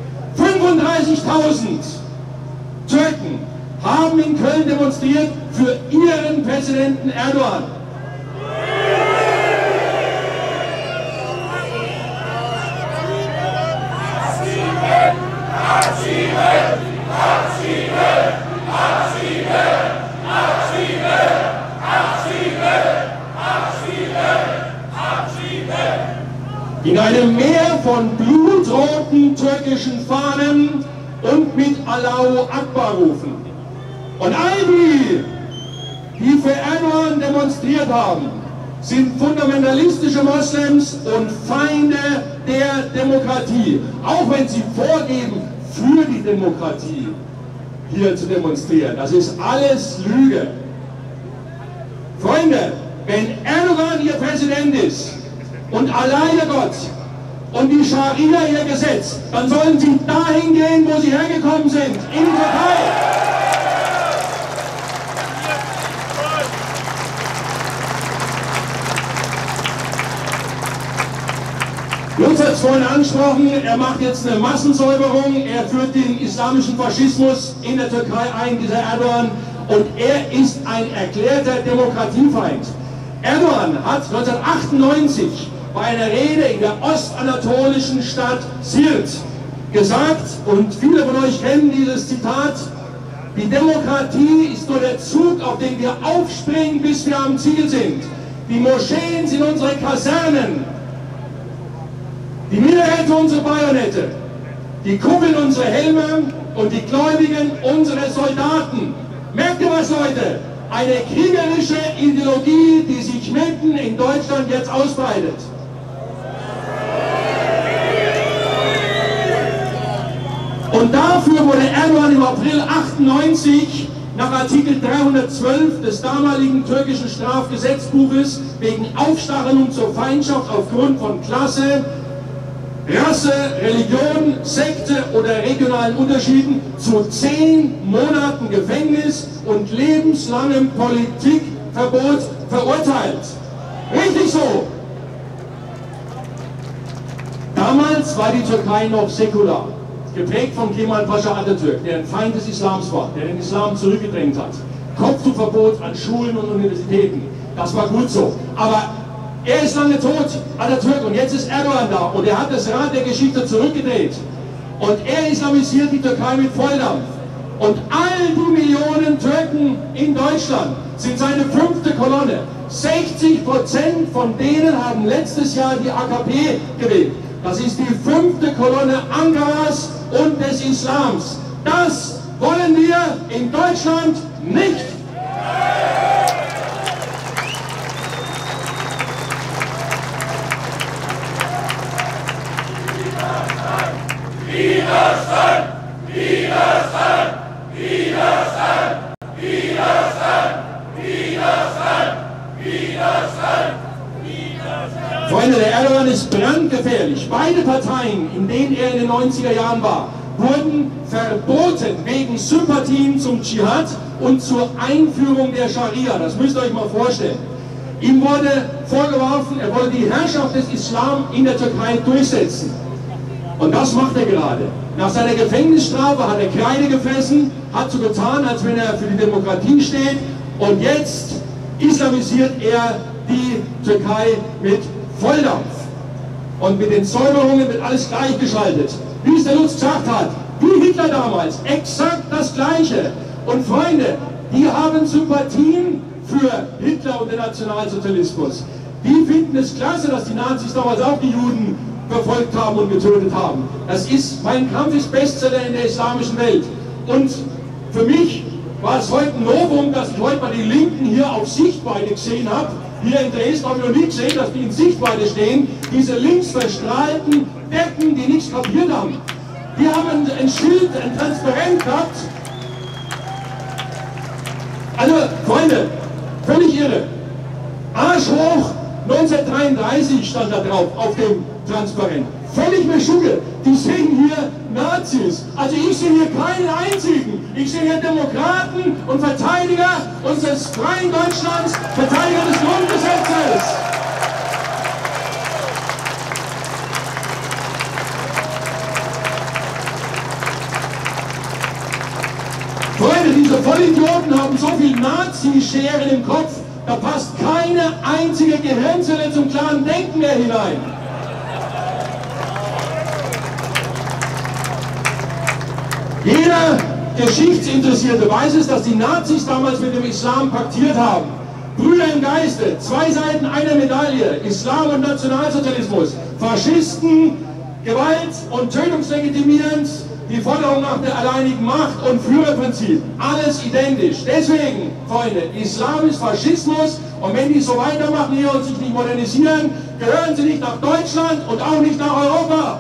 35.000 Türken haben in Köln demonstriert für ihren Präsidenten Erdogan. In einem Meer von blutroten türkischen Fahnen und mit Allahu Akbar rufen. Und all die für Erdogan demonstriert haben, sind fundamentalistische Moslems und Feinde der Demokratie. Auch wenn sie vorgeben, für die Demokratie hier zu demonstrieren. Das ist alles Lüge. Freunde, wenn Erdogan ihr Präsident ist und alleine Gott und die Scharia ihr Gesetz, dann sollen sie dahin gehen, wo sie hergekommen sind, in die Türkei. Lutz hat es vorhin angesprochen, er macht jetzt eine Massensäuberung, er führt den islamischen Faschismus in der Türkei ein, dieser Erdogan, und er ist ein erklärter Demokratiefeind. Erdogan hat 1998 bei einer Rede in der ostanatolischen Stadt Siirt gesagt, und viele von euch kennen dieses Zitat: Die Demokratie ist nur der Zug, auf den wir aufspringen, bis wir am Ziel sind. Die Moscheen sind unsere Kasernen, die Minarette unsere Bajonette, die Kugeln unsere Helme und die Gläubigen unsere Soldaten. Merkt ihr was, Leute? Eine kriegerische Ideologie, die sich mitten in Deutschland jetzt ausbreitet. Und dafür wurde Erdogan im April 98 nach Artikel 312 des damaligen türkischen Strafgesetzbuches wegen Aufstachelung zur Feindschaft aufgrund von Klasse, Rasse, Religion, Sekte oder regionalen Unterschieden zu 10 Monaten Gefängnis und lebenslangem Politikverbot verurteilt. Richtig so! Damals war die Türkei noch säkular, geprägt von Kemal Pascha Atatürk, der ein Feind des Islams war, der den Islam zurückgedrängt hat. Kopftuchverbot an Schulen und Universitäten, das war gut so. Aber er ist lange tot, Atatürk, und jetzt ist Erdogan da und er hat das Rad der Geschichte zurückgedreht. Und er islamisiert die Türkei mit Volldampf. Und all die Millionen Türken in Deutschland sind seine 5. Kolonne. 60% von denen haben letztes Jahr die AKP gewählt. Das ist die 5. Kolonne Ankaras und des Islams. Das wollen wir in Deutschland nicht. Widerstand! Widerstand! Widerstand! Widerstand! Widerstand! Widerstand! Widerstand! Freunde, der Erdogan ist brandgefährlich. Beide Parteien, in denen er in den 90er Jahren war, wurden verboten wegen Sympathien zum Dschihad und zur Einführung der Scharia. Das müsst ihr euch mal vorstellen. Ihm wurde vorgeworfen, er wolle die Herrschaft des Islam in der Türkei durchsetzen. Und das macht er gerade. Nach seiner Gefängnisstrafe hat er Kreide gefressen, hat so getan, als wenn er für die Demokratie steht, und jetzt islamisiert er die Türkei mit Volldampf. Und mit den Säuberungen wird alles gleichgeschaltet. Wie es der Lutz gesagt hat, wie Hitler damals, exakt das Gleiche. Und Freunde, die haben Sympathien für Hitler und den Nationalsozialismus. Die finden es klasse, dass die Nazis damals auch die Juden verfolgt haben und getötet haben. Das ist, Mein Kampf ist Bestseller in der islamischen Welt. Und für mich war es heute ein Novum, dass ich heute mal die Linken hier auf Sichtweite gesehen habe. Hier in Dresden habe ich noch nie gesehen, dass die in Sichtweite stehen. Diese linksverstrahlten Decken, die nichts kapiert haben. Die haben ein Schild, ein Transparent gehabt. Also, Freunde, völlig irre. Arsch hoch, 1933 stand da drauf, auf dem Transparent. Völlig Meschugge. Die sehen hier Nazis. Also ich sehe hier keinen einzigen. Ich sehe hier Demokraten und Verteidiger unseres freien Deutschlands, Verteidiger des Grundgesetzes. Freunde, diese Vollidioten haben so viel Nazi-Scheren im Kopf, da passt keine einzige Gehirnzelle zum klaren Denken mehr hinein. Jeder Geschichtsinteressierte weiß es, dass die Nazis damals mit dem Islam paktiert haben. Brüder im Geiste, zwei Seiten einer Medaille, Islam und Nationalsozialismus, Faschisten, Gewalt und tötungslegitimierend, die Forderung nach der alleinigen Macht und Führerprinzip, alles identisch. Deswegen, Freunde, Islam ist Faschismus, und wenn die so weitermachen hier und sich nicht modernisieren, gehören sie nicht nach Deutschland und auch nicht nach Europa.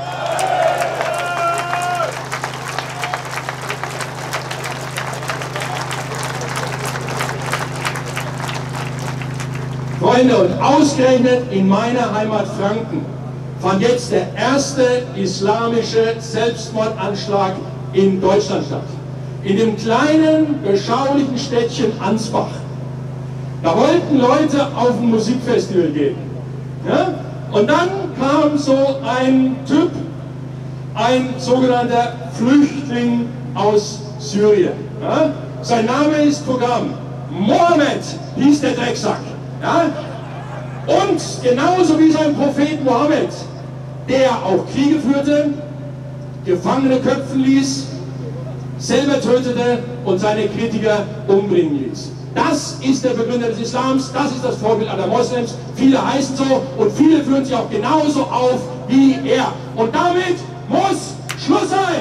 Freunde, und ausgerechnet in meiner Heimat Franken fand jetzt der erste islamische Selbstmordanschlag in Deutschland statt. In dem kleinen, beschaulichen Städtchen Ansbach. Da wollten Leute auf ein Musikfestival gehen. Ja? Und dann kam so ein Typ, ein sogenannter Flüchtling aus Syrien. Ja? Sein Name ist Programm. Mohammed hieß der Drecksack. Ja? Und genauso wie sein Prophet Mohammed, der auch Kriege führte, Gefangene köpfen ließ, selber tötete und seine Kritiker umbringen ließ. Das ist der Begründer des Islams, das ist das Vorbild aller Moslems. Viele heißen so und viele führen sich auch genauso auf wie er. Und damit muss Schluss sein!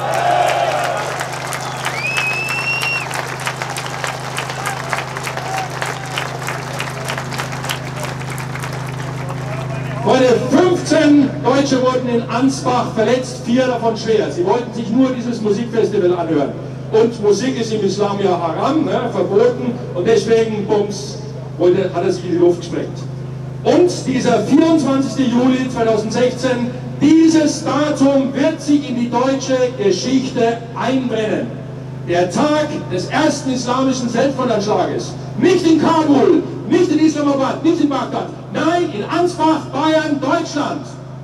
Freunde, 15 Deutsche wurden in Ansbach verletzt, 4 davon schwer. Sie wollten sich nur dieses Musikfestival anhören. Und Musik ist im Islam ja haram, ne, verboten, und deswegen, bums, hat er sich in die Luft gesprengt. Und dieser 24. Juli 2016, dieses Datum wird sich in die deutsche Geschichte einbrennen. Der Tag des ersten islamischen Selbstmordanschlages. Nicht in Kabul, nicht in Islamabad, nicht in Bagdad, nein, in Ansbach, Bayern, Deutschland.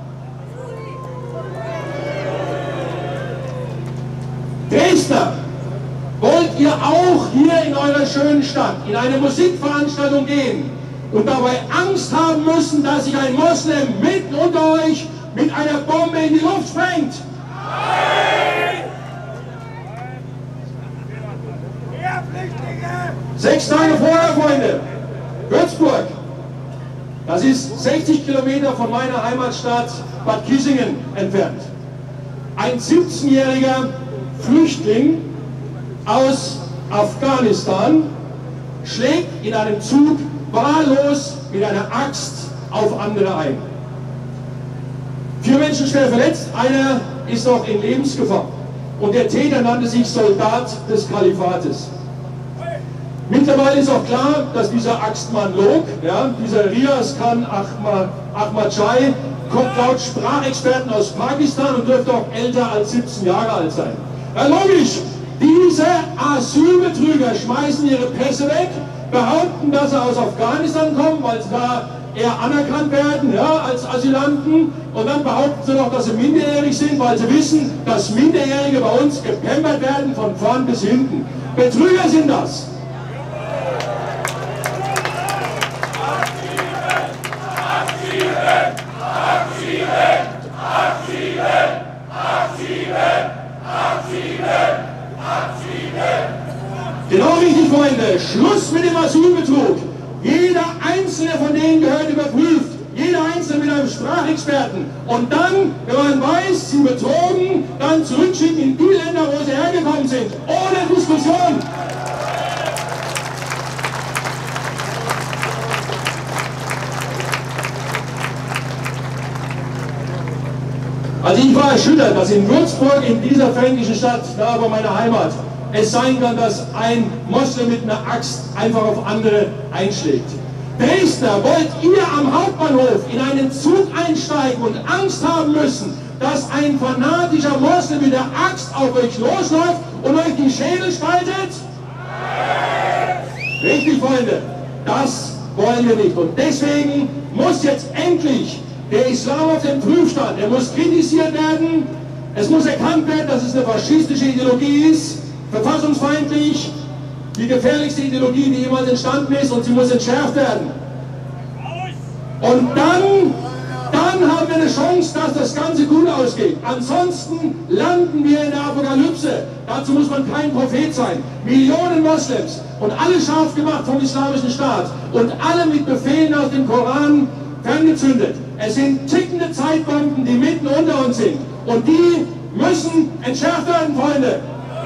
Dresdner, wollt ihr auch hier in eurer schönen Stadt in eine Musikveranstaltung gehen und dabei Angst haben müssen, dass sich ein Moslem mitten unter euch mit einer Bombe in die Luft sprengt? Nein! 6 Tage vorher, Freunde, Würzburg. Das ist 60 Kilometer von meiner Heimatstadt Bad Kissingen entfernt. Ein 17-jähriger Flüchtling aus Afghanistan schlägt in einem Zug wahllos mit einer Axt auf andere ein. 4 Menschen schwer verletzt, einer ist noch in Lebensgefahr. Und der Täter nannte sich Soldat des Kalifates. Mittlerweile ist auch klar, dass dieser Axtmann log. Ja, dieser Riaz Khan Ahmadschai kommt laut Sprachexperten aus Pakistan und dürfte auch älter als 17 Jahre alt sein. Ja, logisch, diese Asylbetrüger schmeißen ihre Pässe weg, behaupten, dass sie aus Afghanistan kommen, weil sie da eher anerkannt werden, ja, als Asylanten, und dann behaupten sie noch, dass sie minderjährig sind, weil sie wissen, dass Minderjährige bei uns gepampert werden von vorn bis hinten. Betrüger sind das. Genau richtig, Freunde. Schluss mit dem Asylbetrug. Jeder einzelne von denen gehört überprüft. Jeder einzelne mit einem Sprachexperten. Und dann, wenn man weiß, sie betrogen, dann zurückschicken in die Länder, wo sie hergekommen sind. Ohne Diskussion. Also ich war erschüttert, dass in Würzburg, in dieser fränkischen Stadt, da bei meiner Heimat, es sein kann, dass ein Moslem mit einer Axt einfach auf andere einschlägt. Dresdner, wollt ihr am Hauptbahnhof in einen Zug einsteigen und Angst haben müssen, dass ein fanatischer Moslem mit der Axt auf euch losläuft und euch die Schädel spaltet? Richtig, Freunde, das wollen wir nicht. Und deswegen muss jetzt endlich der Islam auf dem Prüfstand, er muss kritisiert werden, es muss erkannt werden, dass es eine faschistische Ideologie ist, verfassungsfeindlich, die gefährlichste Ideologie, die jemals entstanden ist, und sie muss entschärft werden. Und dann haben wir eine Chance, dass das Ganze gut ausgeht. Ansonsten landen wir in der Apokalypse. Dazu muss man kein Prophet sein. Millionen Moslems und alle scharf gemacht vom Islamischen Staat und alle mit Befehlen aus dem Koran ferngezündet. Es sind tickende Zeitbomben, die mitten unter uns sind. Und die müssen entschärft werden, Freunde.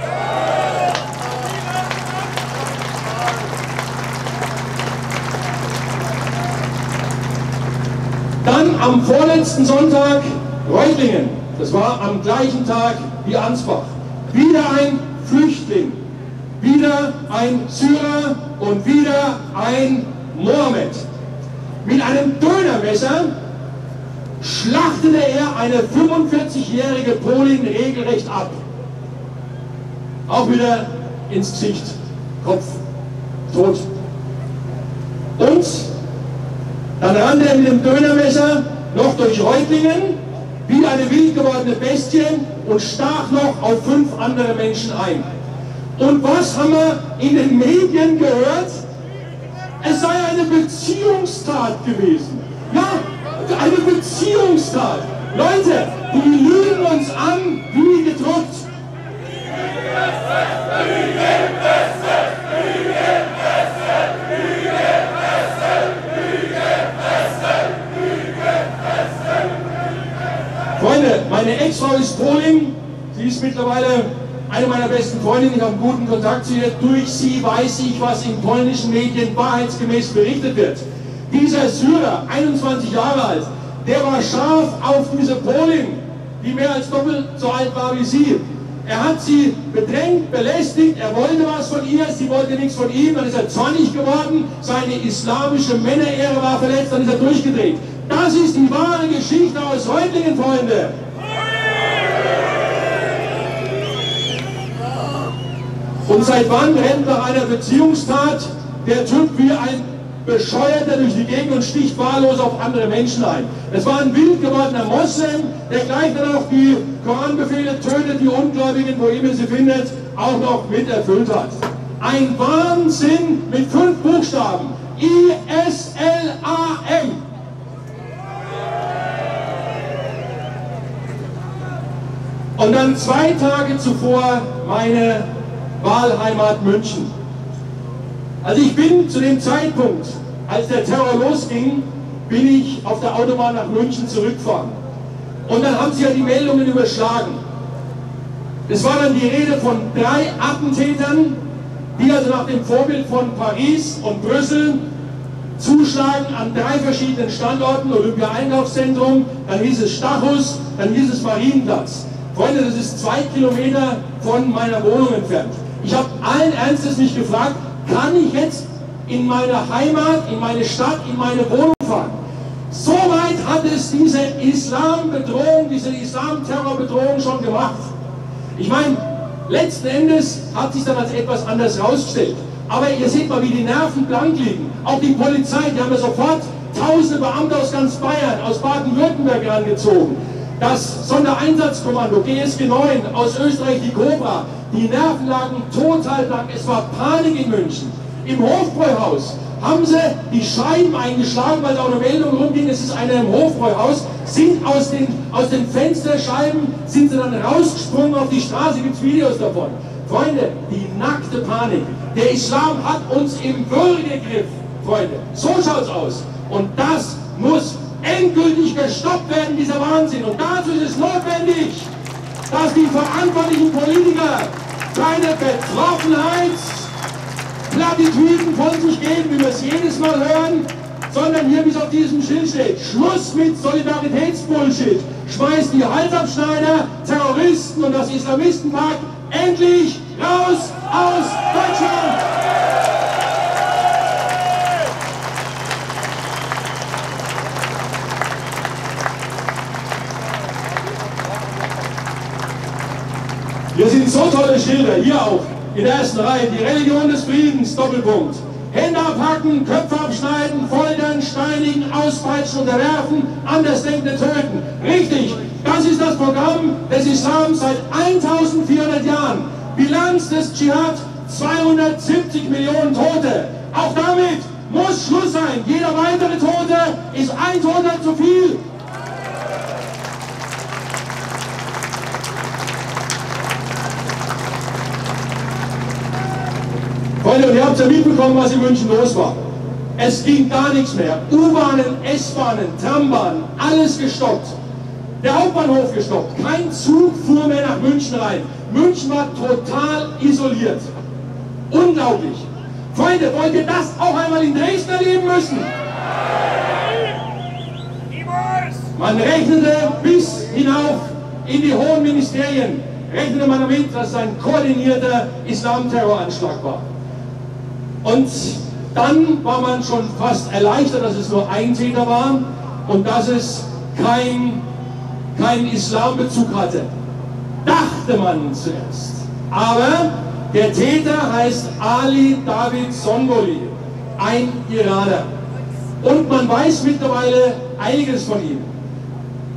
Dann am vorletzten Sonntag Reutlingen. Das war am gleichen Tag wie Ansbach. Wieder ein Flüchtling, wieder ein Syrer und wieder ein Mohammed. Mit einem Dönermesser schlachtete er eine 45-jährige Polin regelrecht ab. Auch wieder ins Gesicht, Kopf, tot. Und dann rannte er mit dem Dönermesser noch durch Reutlingen wie eine wild gewordene Bestie und stach noch auf 5 andere Menschen ein. Und was haben wir in den Medien gehört? Es sei eine Beziehungstat gewesen. Ja, eine Beziehungstat. Leute, die lügen uns an wie gedruckt. Freunde, meine Ex-Frau ist Polin. Sie ist mittlerweile eine meiner besten Freundinnen. Ich habe einen guten Kontakt zu ihr. Durch sie weiß ich, was in polnischen Medien wahrheitsgemäß berichtet wird. Dieser Syrer, 21 Jahre alt, der war scharf auf diese Polin, die mehr als doppelt so alt war wie sie. Er hat sie bedrängt, belästigt, er wollte was von ihr, sie wollte nichts von ihm, dann ist er zornig geworden, seine islamische Männerehre war verletzt, dann ist er durchgedreht. Das ist die wahre Geschichte aus Reutlingen, Freunde. Und seit wann rennt nach einer Beziehungstat der Typ wie ein Bescheuerter durch die Gegend und sticht wahllos auf andere Menschen ein? Es war ein wild gewordener Moslem, der gleich dann auch die Koranbefehle tötet, die Ungläubigen, wo immer sie findet, auch noch mit erfüllt hat. Ein Wahnsinn mit 5 Buchstaben. ISLAM. Und dann 2 Tage zuvor meine Wahlheimat München. Also ich bin zu dem Zeitpunkt, als der Terror losging, bin ich auf der Autobahn nach München zurückgefahren. Und dann haben sie ja die Meldungen überschlagen. Es war dann die Rede von 3 Attentätern, die also nach dem Vorbild von Paris und Brüssel zuschlagen an 3 verschiedenen Standorten, Olympia-Einkaufszentrum, dann hieß es Stachus, dann hieß es Marienplatz. Freunde, das ist 2 Kilometer von meiner Wohnung entfernt. Ich habe allen Ernstes mich gefragt, kann ich jetzt in meine Heimat, in meine Stadt, in meine Wohnung fahren? So weit hat es diese Islambedrohung, diese Islamterrorbedrohung schon gemacht. Ich meine, letzten Endes hat sich dann als etwas anders herausgestellt. Aber ihr seht mal, wie die Nerven blank liegen. Auch die Polizei, die haben ja sofort tausende Beamte aus ganz Bayern, aus Baden-Württemberg herangezogen. Das Sondereinsatzkommando, GSG 9, aus Österreich die Cobra, die Nerven lagen total blank. Es war Panik in München. Im Hofbräuhaus haben sie die Scheiben eingeschlagen, weil da auch eine Meldung rumging, es ist einer im Hofbräuhaus, sind aus den Fensterscheiben, sind sie dann rausgesprungen auf die Straße, gibt es Videos davon. Freunde, die nackte Panik. Der Islam hat uns im Würgegriff, Freunde. So schaut's aus. Und das muss endgültig gestoppt werden, dieser Wahnsinn. Und dazu ist es notwendig, dass die verantwortlichen Politiker keine Betroffenheitsplatitüden von sich geben, wie wir es jedes Mal hören, sondern hier, wie es auf diesem Schild steht, Schluss mit Solidaritätsbullshit. Schmeißt die Halsabschneider, Terroristen und das Islamistenpakt endlich raus aus Deutschland! Hier sind so tolle Schilder, hier auch, in der ersten Reihe, die Religion des Friedens, Doppelpunkt. Hände abhacken, Köpfe abschneiden, foltern, steinigen, auspeitschen, unterwerfen, Andersdenkende töten. Richtig, das ist das Programm des Islams seit 1400 Jahren. Bilanz des Dschihad, 270 Millionen Tote. Auch damit muss Schluss sein. Jeder weitere Tote ist ein Toter zu viel. Freunde, und ihr habt ja mitbekommen, was in München los war. Es ging gar nichts mehr. U-Bahnen, S-Bahnen, Trambahnen, alles gestoppt. Der Hauptbahnhof gestoppt. Kein Zug fuhr mehr nach München rein. München war total isoliert. Unglaublich. Freunde, wollt ihr das auch einmal in Dresden erleben müssen? Man rechnete bis hinauf in die hohen Ministerien, rechnete man damit, dass es ein koordinierter Islamterroranschlag war. Und dann war man schon fast erleichtert, dass es nur ein Täter war und dass es keinen Islambezug hatte. Dachte man zuerst. Aber der Täter heißt Ali David Sonboli, ein Iraner. Und man weiß mittlerweile einiges von ihm.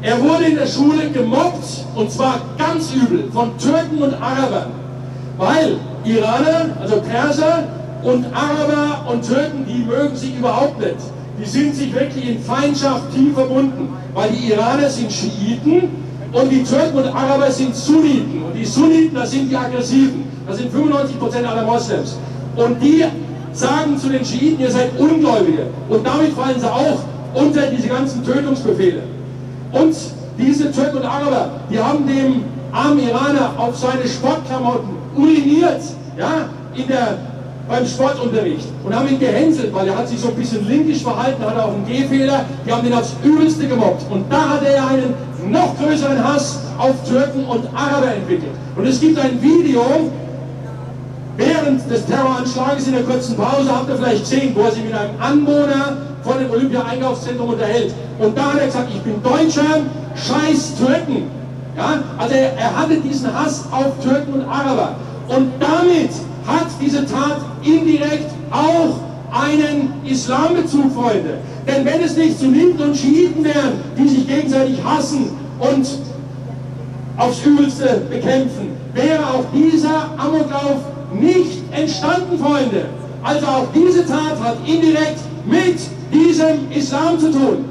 Er wurde in der Schule gemobbt, und zwar ganz übel, von Türken und Arabern. Weil Iraner, also Perser und Araber und Türken, die mögen sich überhaupt nicht. Die sind sich wirklich in Feindschaft tief verbunden. Weil die Iraner sind Schiiten und die Türken und Araber sind Sunniten. Und die Sunniten, das sind die Aggressiven. Das sind 95% aller Moslems. Und die sagen zu den Schiiten, ihr seid Ungläubige. Und damit fallen sie auch unter diese ganzen Tötungsbefehle. Und diese Türken und Araber, die haben dem armen Iraner auf seine Sportklamotten uriniert, ja, beim Sportunterricht, und haben ihn gehänselt, weil er hat sich so ein bisschen linkisch verhalten, hat auch einen Gehfehler, die haben ihn aufs Übelste gemobbt. Und da hat er einen noch größeren Hass auf Türken und Araber entwickelt. Und es gibt ein Video, während des Terroranschlages in der kurzen Pause, habt ihr vielleicht gesehen, wo er sich mit einem Anwohner von dem Olympia-Einkaufszentrum unterhält. Und da hat er gesagt, ich bin Deutscher, scheiß Türken. Ja? Also er hatte diesen Hass auf Türken und Araber. Und damit hat diese Tat indirekt auch einen Islambezug, Freunde. Denn wenn es nicht Sunniten und Schiiten wären, die sich gegenseitig hassen und aufs Übelste bekämpfen, wäre auch dieser Amoklauf nicht entstanden, Freunde. Also auch diese Tat hat indirekt mit diesem Islam zu tun.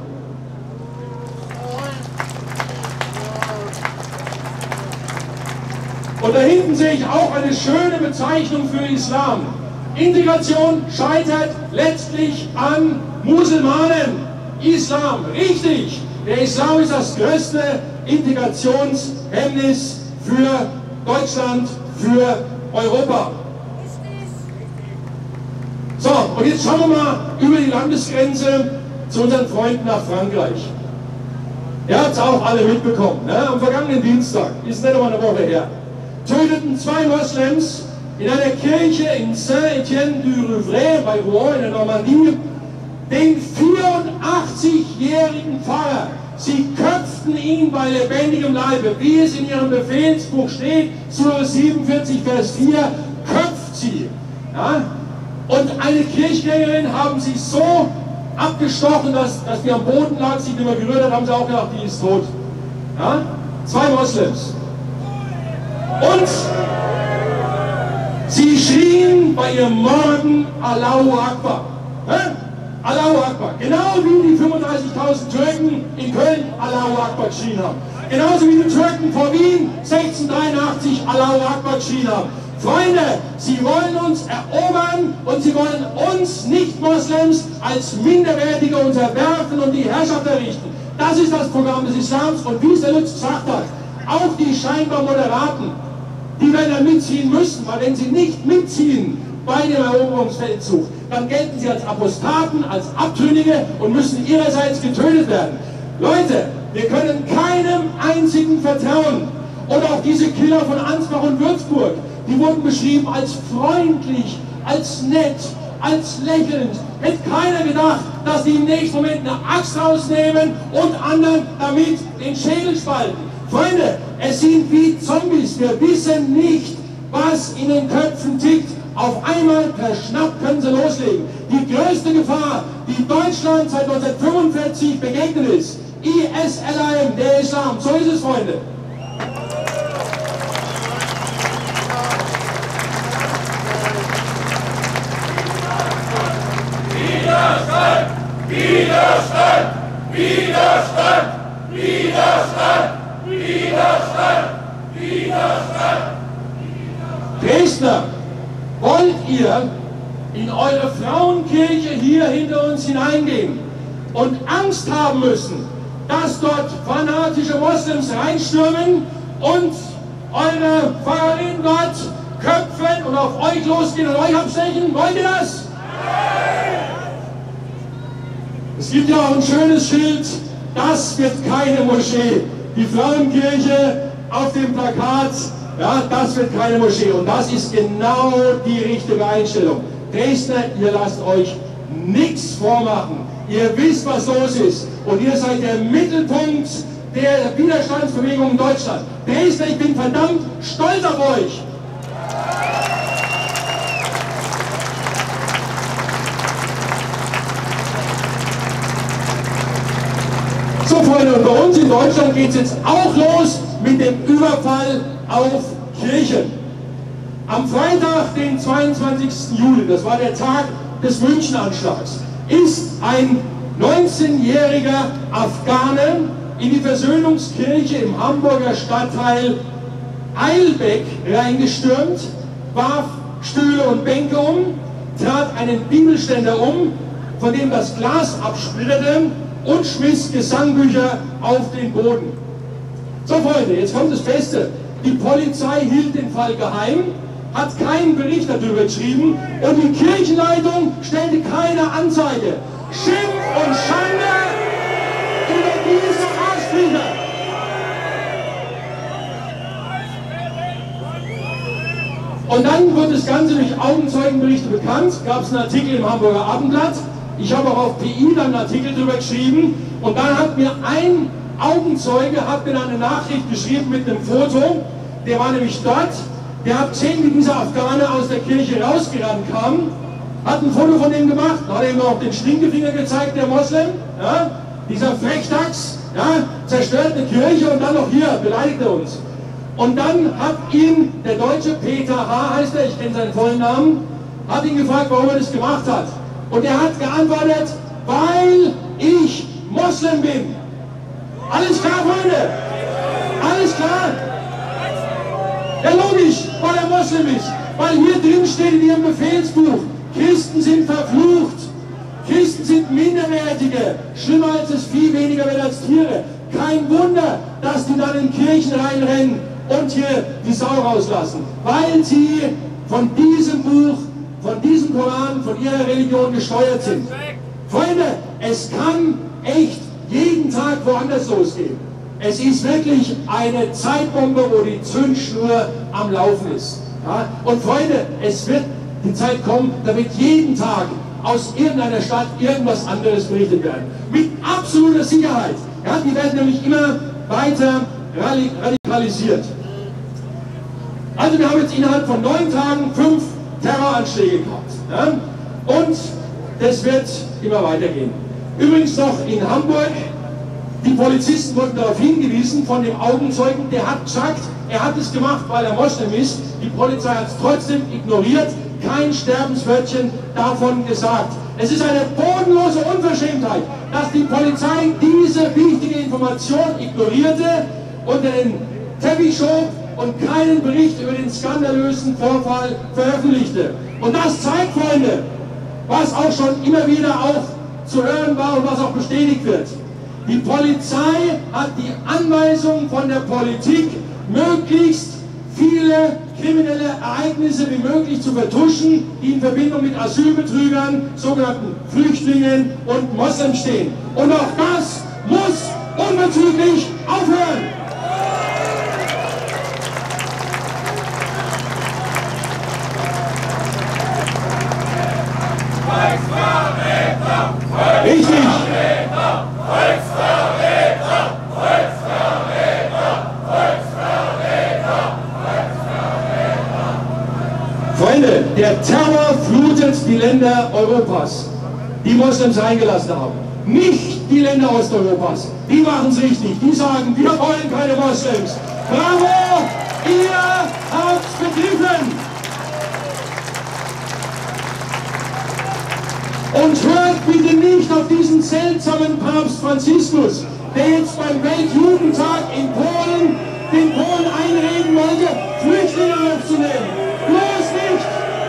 Und da hinten sehe ich auch eine schöne Bezeichnung für Islam. Integration scheitert letztlich an Musulmanen. Islam, richtig. Der Islam ist das größte Integrationshemmnis für Deutschland, für Europa. So, und jetzt schauen wir mal über die Landesgrenze zu unseren Freunden nach Frankreich. Ihr habt es auch alle mitbekommen, ne? Am vergangenen Dienstag, ist nicht einmal eine Woche her, töteten 2 Moslems in einer Kirche in Saint-Étienne-du-Rouvray bei Rouen in der Normandie den 84-jährigen Pfarrer. Sie köpften ihn bei lebendigem Leibe, wie es in ihrem Befehlsbuch steht, Sura 47, Vers 4, köpft sie. Ja? Und eine Kirchgängerin haben sie so abgestochen, dass die am Boden lag, sich nicht mehr gerührt hat, haben sie auch gedacht, die ist tot. Ja? 2 Moslems. Und sie schrien bei ihrem Morden Allahu Akbar. Ja? Allahu Akbar. Genau wie die 35.000 Türken in Köln Allahu Akbar geschrien haben. Genauso wie die Türken vor Wien 1683 Allahu Akbar geschrien haben. Freunde, sie wollen uns erobern und sie wollen uns Nicht-Moslems als Minderwertige unterwerfen und die Herrschaft errichten. Das ist das Programm des Islams, und wie es der Lutz gesagt hat, auch die scheinbar Moderaten, die werden dann mitziehen müssen, weil wenn sie nicht mitziehen bei dem Eroberungsfeldzug, dann gelten sie als Apostaten, als Abtrünnige und müssen ihrerseits getötet werden. Leute, wir können keinem einzigen vertrauen. Und auch diese Killer von Ansbach und Würzburg, die wurden beschrieben als freundlich, als nett, als lächelnd. Hätte keiner gedacht, dass die im nächsten Moment eine Axt rausnehmen und anderen damit den Schädel spalten. Freunde, es sind wie Zombies. Wir wissen nicht, was in den Köpfen tickt. Auf einmal per Schnapp können sie loslegen. Die größte Gefahr, die Deutschland seit 1945 begegnet ist, ISLAM, der Islam. So ist es, Freunde. Widerstand! Widerstand! Widerstand! Widerstand! Widerstand! Widerstand! Dresdner, wollt ihr in eure Frauenkirche hier hinter uns hineingehen und Angst haben müssen, dass dort fanatische Moslems reinstürmen und eure Pfarrerin dort köpfen und auf euch losgehen und euch abstechen? Wollt ihr das? Es gibt ja auch ein schönes Schild, das wird keine Moschee. Die Frauenkirche auf dem Plakat, ja, das wird keine Moschee. Und das ist genau die richtige Einstellung. Dresdner, ihr lasst euch nichts vormachen. Ihr wisst, was los ist. Und ihr seid der Mittelpunkt der Widerstandsbewegung in Deutschland. Dresdner, ich bin verdammt stolz auf euch. So, Freunde. Freunde, und bei uns in Deutschland geht es jetzt auch los mit dem Überfall auf Kirchen. Am Freitag, den 22. Juli, das war der Tag des München-Anschlags, ist ein 19-jähriger Afghane in die Versöhnungskirche im Hamburger Stadtteil Eilbeck reingestürmt, warf Stühle und Bänke um, trat einen Bibelständer um, von dem das Glas absplitterte, und schmiss Gesangbücher auf den Boden. So Freunde, jetzt kommt das Beste. Die Polizei hielt den Fall geheim, hat keinen Bericht darüber geschrieben und die Kirchenleitung stellte keine Anzeige. Schimpf und Schande über diese Arschkriecher. Und dann wird das Ganze durch Augenzeugenberichte bekannt, gab es einen Artikel im Hamburger Abendblatt. Ich habe auch auf PI dann einen Artikel darüber geschrieben und dann hat mir ein Augenzeuge dann eine Nachricht geschrieben mit einem Foto, der war nämlich dort, der hat gesehen, wie dieser Afghane aus der Kirche rausgerannt kam, hat ein Foto von ihm gemacht, da hat er ihm auch den Stinkefinger gezeigt, der Moslem, ja, dieser Frechdachs, ja, zerstört eine Kirche und dann noch hier, beleidigt er uns. Und dann hat ihn der Deutsche, Peter H. heißt er, ich kenne seinen vollen Namen, hat ihn gefragt, warum er das gemacht hat. Und er hat geantwortet, weil ich Moslem bin. Alles klar, Freunde? Alles klar? Ja, logisch, weil er Moslem ist. Weil hier drin steht in ihrem Befehlsbuch, Christen sind verflucht. Christen sind Minderwertige. Schlimmer als das Vieh, weniger wert als Tiere. Kein Wunder, dass die dann in Kirchen reinrennen und hier die Sau rauslassen. Weil sie von diesem Buch, von diesem Koran, von ihrer Religion gesteuert sind. Freunde, es kann echt jeden Tag woanders losgehen. Es ist wirklich eine Zeitbombe, wo die Zündschnur am Laufen ist. Ja? Und Freunde, es wird die Zeit kommen, da wird jeden Tag aus irgendeiner Stadt irgendwas anderes berichtet werden. Mit absoluter Sicherheit. Ja? Die werden nämlich immer weiter radikalisiert. Also wir haben jetzt innerhalb von 9 Tagen 5 Terroranschläge gehabt. Ja? Und das wird immer weitergehen. Übrigens noch in Hamburg, die Polizisten wurden darauf hingewiesen von dem Augenzeugen, der hat gesagt, er hat es gemacht, weil er Moslem ist. Die Polizei hat es trotzdem ignoriert, kein Sterbenswörtchen davon gesagt. Es ist eine bodenlose Unverschämtheit, dass die Polizei diese wichtige Information ignorierte, unter den Teppich schob und keinen Bericht über den skandalösen Vorfall veröffentlichte. Und das zeigt, Freunde, was auch schon immer wieder auch zu hören war und was auch bestätigt wird. Die Polizei hat die Anweisung von der Politik, möglichst viele kriminelle Ereignisse wie möglich zu vertuschen, die in Verbindung mit Asylbetrügern, sogenannten Flüchtlingen und Moslems stehen. Und auch das muss unverzüglich aufhören. Richtig! Freunde, der Terror flutet die Länder Europas, die Moslems eingelassen haben. Nicht die Länder Osteuropas. Die machen es richtig. Die sagen, wir wollen keine Moslems. Bravo! Ihr habt's begriffen! Und hört bitte nicht auf diesen seltsamen Papst Franziskus, der jetzt beim Weltjugendtag in Polen den Polen einreden wollte, Flüchtlinge aufzunehmen. Bloß nicht!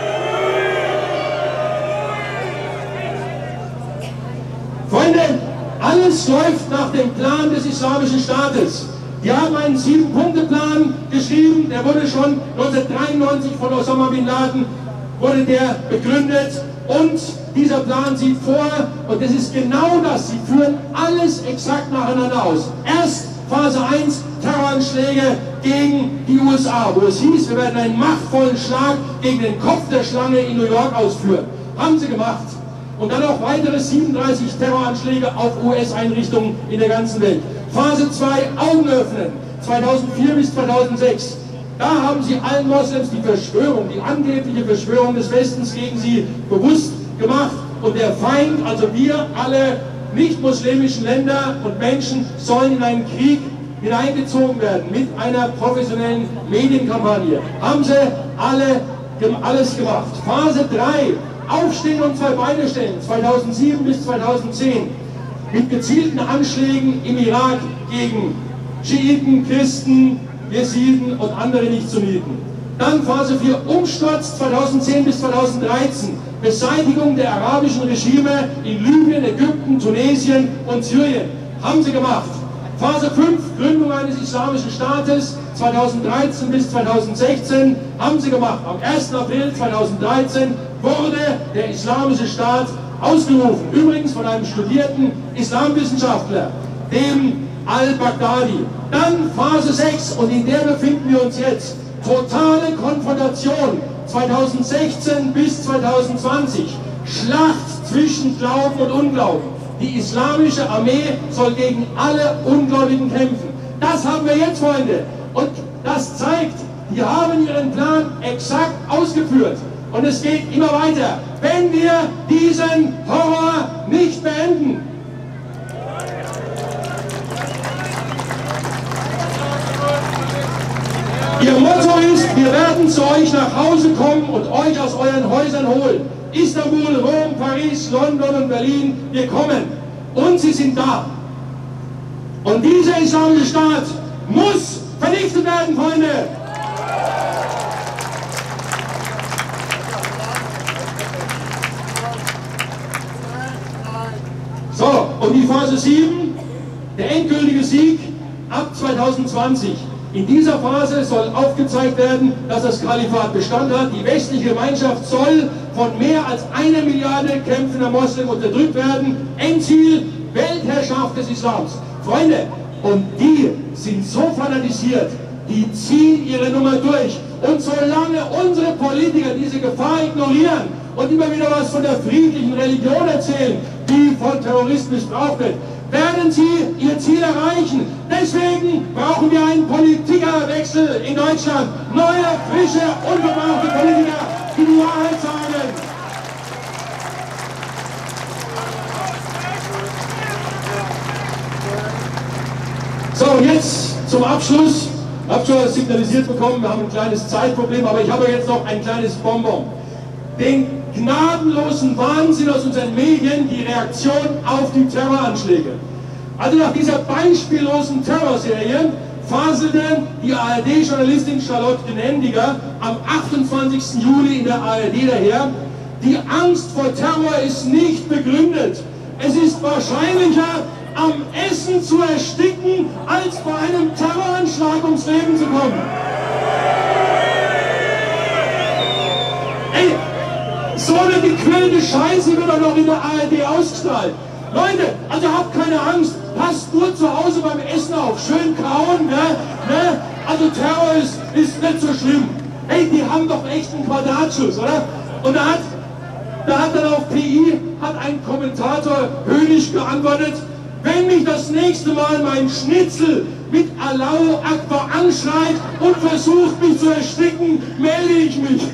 Freunde, alles läuft nach dem Plan des Islamischen Staates. Die haben einen 7-Punkte-Plan geschrieben, der wurde schon 1993 von Osama Bin Laden wurde der begründet. Und dieser Plan sieht vor, und das ist genau das, sie führen alles exakt nacheinander aus. Erst Phase 1, Terroranschläge gegen die USA, wo es hieß, wir werden einen machtvollen Schlag gegen den Kopf der Schlange in New York ausführen. Haben sie gemacht. Und dann auch weitere 37 Terroranschläge auf US-Einrichtungen in der ganzen Welt. Phase 2, Augen öffnen, 2004 bis 2006. Da haben sie allen Moslems die Verschwörung, die angebliche Verschwörung des Westens gegen sie bewusst gemacht. Und der Feind, also wir alle, nicht-muslimischen Länder und Menschen sollen in einen Krieg hineingezogen werden mit einer professionellen Medienkampagne. Haben sie alles gemacht. Phase 3, Aufstehen und zwei Beine stellen, 2007 bis 2010, mit gezielten Anschlägen im Irak gegen Schiiten, Christen, Jesiden und andere Nichtsunniten. Dann Phase 4, Umsturz 2010 bis 2013, Beseitigung der arabischen Regime in Libyen, Ägypten, Tunesien und Syrien. Haben sie gemacht. Phase 5, Gründung eines islamischen Staates 2013 bis 2016, haben sie gemacht. Am 1. April 2013 wurde der islamische Staat ausgerufen. Übrigens von einem studierten Islamwissenschaftler, dem Al-Baghdadi. Dann Phase 6 und in der befinden wir uns jetzt. Totale Konfrontation 2016 bis 2020. Schlacht zwischen Glauben und Unglauben. Die islamische Armee soll gegen alle Ungläubigen kämpfen. Das haben wir jetzt, Freunde. Und das zeigt, die haben ihren Plan exakt ausgeführt. Und es geht immer weiter. Wenn wir diesen Horror nicht beenden, ihr Motto ist, wir werden zu euch nach Hause kommen und euch aus euren Häusern holen. Istanbul, Rom, Paris, London und Berlin, wir kommen. Und sie sind da. Und dieser islamische Staat muss vernichtet werden, Freunde. So, und die Phase 7, der endgültige Sieg ab 2020. In dieser Phase soll aufgezeigt werden, dass das Kalifat Bestand hat. Die westliche Gemeinschaft soll von mehr als 1 Milliarde kämpfender Moslem unterdrückt werden. Endziel, Weltherrschaft des Islams. Freunde, und die sind so fanatisiert, die ziehen ihre Nummer durch. Und solange unsere Politiker diese Gefahr ignorieren und immer wieder was von der friedlichen Religion erzählen, die von Terroristen missbraucht wird, werden sie ihr Ziel erreichen. Deswegen brauchen wir einen Politikerwechsel in Deutschland. Neue, frische, unverbrauchte Politiker, die die Wahrheit sagen. So, jetzt zum Abschluss. Ich habe schon signalisiert bekommen, wir haben ein kleines Zeitproblem, aber ich habe jetzt noch ein kleines Bonbon. Den gnadenlosen Wahnsinn aus unseren Medien, die Reaktion auf die Terroranschläge. Also nach dieser beispiellosen Terrorserie faselte die ARD-Journalistin Charlotte Gnendiger am 28. Juli in der ARD daher: Die Angst vor Terror ist nicht begründet. Es ist wahrscheinlicher, am Essen zu ersticken, als bei einem Terroranschlag ums Leben zu kommen. Ey, so eine gequälte Scheiße wird doch noch in der ARD ausgestrahlt. Leute, also habt keine Angst, passt nur zu Hause beim Essen auf, schön kauen, ne? Also Terror ist nicht so schlimm. Hey, die haben doch echt einen Quadratschuss, oder? Und da hat dann auf PI ein Kommentator höhnisch geantwortet: Wenn mich das nächste Mal mein Schnitzel mit Allahu Akbar anschreit und versucht mich zu ersticken, melde ich mich.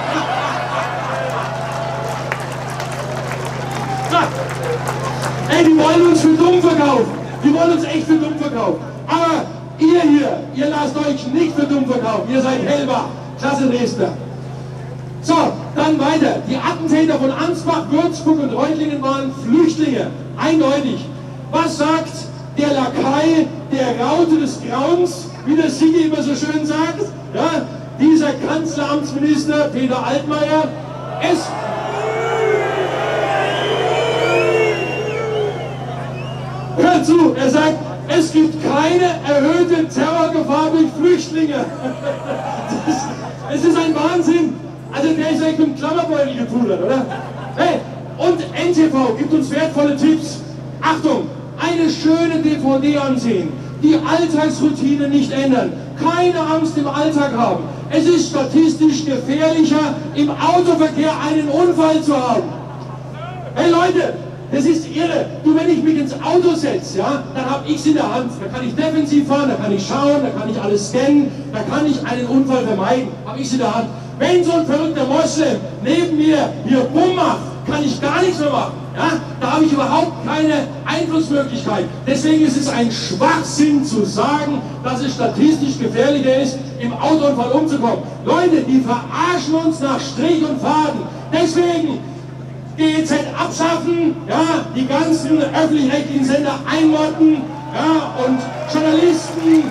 Ey, die wollen uns für dumm verkaufen. Die wollen uns echt für dumm verkaufen. Aber ihr hier, ihr lasst euch nicht für dumm verkaufen. Ihr seid hellwach. Klasse Dresdner. So, dann weiter. Die Attentäter von Ansbach, Würzburg und Reutlingen waren Flüchtlinge. Eindeutig. Was sagt der Lakai der Raute des Grauens, wie der Sigi immer so schön sagt? Ja, dieser Kanzleramtsminister Peter Altmaier. Hört zu, er sagt, es gibt keine erhöhte Terrorgefahr durch Flüchtlinge. Es ist ein Wahnsinn. Also der ist echt mit dem Klammerbeutel gepudert, oder? Hey, und NTV gibt uns wertvolle Tipps. Achtung, eine schöne DVD ansehen, die Alltagsroutine nicht ändern, keine Angst im Alltag haben. Es ist statistisch gefährlicher, im Autoverkehr einen Unfall zu haben. Hey Leute, das ist irre. Du, wenn ich mich ins Auto setze, ja, dann habe ich es in der Hand. Da kann ich defensiv fahren, da kann ich schauen, da kann ich alles scannen, da kann ich einen Unfall vermeiden. Habe ich es in der Hand. Wenn so ein verrückter Moslem neben mir hier Bumm macht, kann ich gar nichts mehr machen. Ja? Da habe ich überhaupt keine Einflussmöglichkeit. Deswegen ist es ein Schwachsinn zu sagen, dass es statistisch gefährlicher ist, im Autounfall umzukommen. Leute, die verarschen uns nach Strich und Faden. Deswegen GEZ abschaffen, ja, die ganzen öffentlich-rechtlichen Sender einmotten, ja, und Journalisten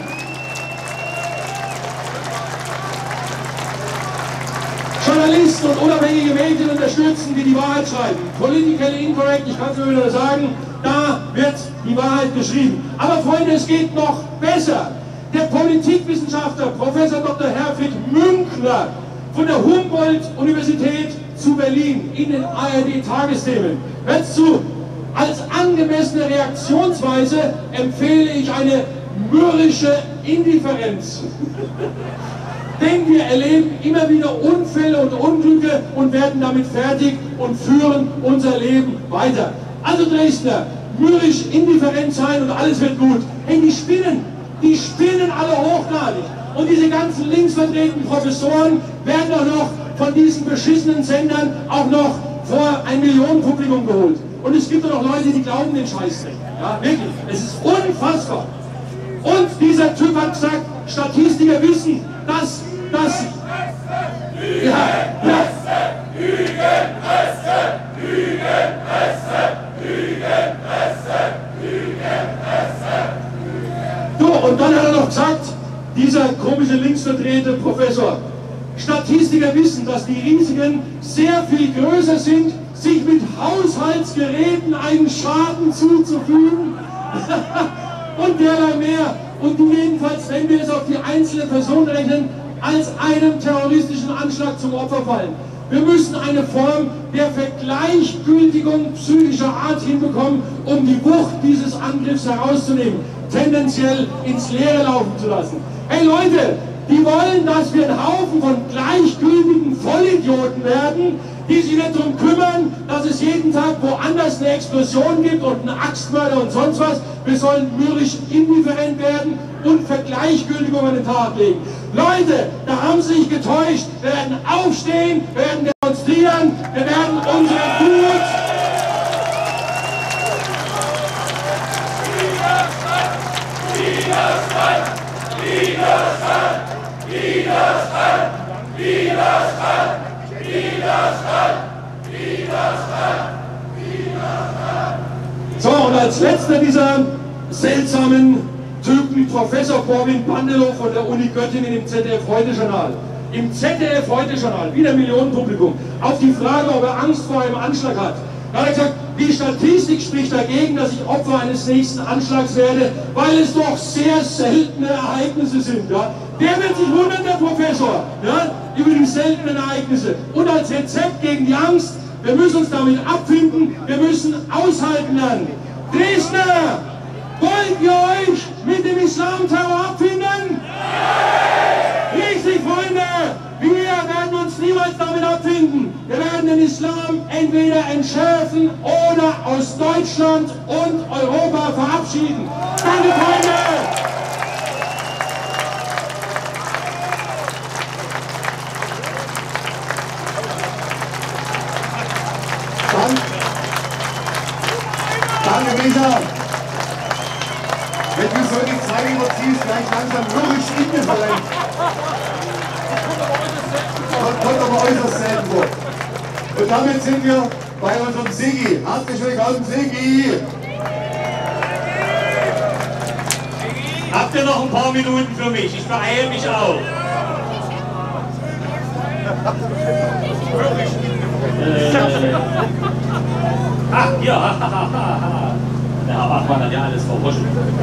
und unabhängige Medien unterstützen, die die Wahrheit schreiben. Politically incorrect, ich kann es nur wieder sagen, da wird die Wahrheit geschrieben. Aber Freunde, es geht noch besser. Der Politikwissenschaftler Professor Dr. Herfried Münkler von der Humboldt-Universität zu Berlin in den ARD-Tagesthemen. Hört zu, als angemessene Reaktionsweise empfehle ich eine mürrische Indifferenz. Denn wir erleben immer wieder Unfälle und Unglücke und werden damit fertig und führen unser Leben weiter. Also Dresdner, mürrisch indifferent sein und alles wird gut. Hey, die spinnen alle hochgradig. Und diese ganzen linksvertretenen Professoren werden auch noch von diesen beschissenen Sendern auch noch vor ein Millionenpublikum geholt. Und es gibt auch noch Leute, die glauben den Scheißdreck. Ja, wirklich. Es ist unfassbar. Und dieser Typ hat gesagt, Statistiker wissen, dass und dann hat er noch gesagt, dieser komische linksverdrehte Professor, Statistiker wissen, dass die Risiken sehr viel größer sind, sich mit Haushaltsgeräten einen Schaden zuzufügen und derlei mehr. Und die jedenfalls, wenn wir es auf die einzelne Person rechnen, als einem terroristischen Anschlag zum Opfer fallen. Wir müssen eine Form der Vergleichgültigung psychischer Art hinbekommen, um die Wucht dieses Angriffs herauszunehmen, tendenziell ins Leere laufen zu lassen. Hey Leute, die wollen, dass wir ein Haufen von gleichgültigen Vollidioten werden, die sich nicht darum kümmern, dass es jeden Tag woanders eine Explosion gibt und einen Axtmörder und sonst was. Wir sollen mürrisch indifferent werden und Vergleichgültigung an den Tag legen. Leute, da haben sie sich getäuscht. Wir werden aufstehen, wir werden demonstrieren, wir werden unsere Wut So, und als letzter dieser seltsamen Typen Professor Corwin Bandelow von der Uni Göttingen im ZDF-Heute-Journal. Im ZDF-Heute-Journal, wieder Millionenpublikum, auf die Frage, ob er Angst vor einem Anschlag hat. Da hat er gesagt, die Statistik spricht dagegen, dass ich Opfer eines nächsten Anschlags werde, weil es doch sehr seltene Ereignisse sind. Ja? Der wird sich wundern, der Professor, ja? Über die seltenen Ereignisse. Und als Rezept gegen die Angst, wir müssen uns damit abfinden, wir müssen aushalten lernen. Dresdner, wollt ihr euch mit dem Islamterror abfinden? Richtig, Freunde! Wir werden uns niemals damit abfinden. Wir werden den Islam entweder entschärfen oder aus Deutschland und Europa verabschieden. Danke, Freunde! Danke, Micha. Wenn du so die Zeit überziehst, gleich langsam mürrisch indifferent. Kommt aber äußerst selten vor. Und damit sind wir bei unserem Sigi. Herzlich willkommen, Sigi. Habt ihr noch ein paar Minuten für mich? Ich beeile mich auch. Ach, ja. Der Herr Bachmann hat ja alles verwurscht.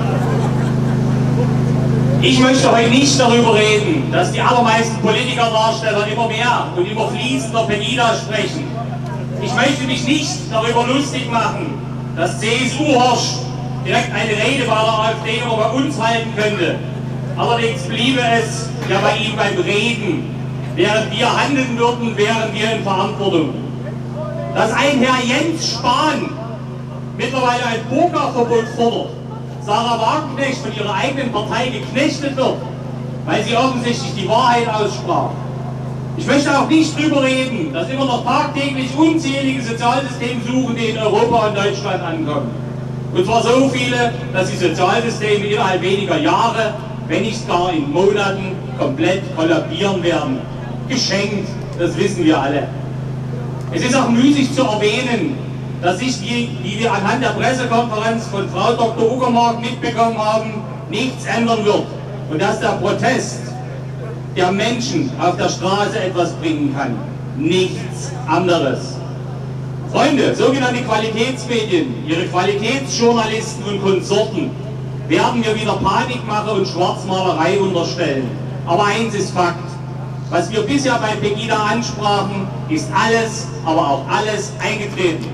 Ich möchte heute nicht darüber reden, dass die allermeisten Politikerdarsteller immer mehr und immer fließender Pegida sprechen. Ich möchte mich nicht darüber lustig machen, dass CSU-Horst direkt eine Rede bei der AfD immer bei uns halten könnte. Allerdings bliebe es ja bei ihm beim Reden. Während wir handeln würden, wären wir in Verantwortung. Dass ein Herr Jens Spahn mittlerweile ein Burka-Verbot fordert, Sarah Wagenknecht von ihrer eigenen Partei geknechtet wird, weil sie offensichtlich die Wahrheit aussprach. Ich möchte auch nicht drüber reden, dass immer noch tagtäglich unzählige Sozialsystemsuchende in Europa und Deutschland ankommen. Und zwar so viele, dass die Sozialsysteme innerhalb weniger Jahre, wenn nicht gar in Monaten, komplett kollabieren werden. Geschenkt, das wissen wir alle. Es ist auch müßig zu erwähnen, dass sich, wie wir anhand der Pressekonferenz von Frau Dr. Uckermark mitbekommen haben, nichts ändern wird. Und dass der Protest der Menschen auf der Straße etwas bringen kann. Nichts anderes. Freunde, sogenannte Qualitätsmedien, ihre Qualitätsjournalisten und Konsorten, werden wir wieder Panikmache und Schwarzmalerei unterstellen. Aber eins ist Fakt. Was wir bisher bei Pegida ansprachen, ist alles, aber auch alles eingetreten.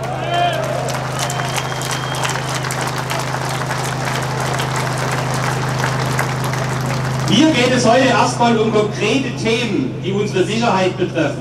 Hier geht es heute erstmal um konkrete Themen, die unsere Sicherheit betreffen.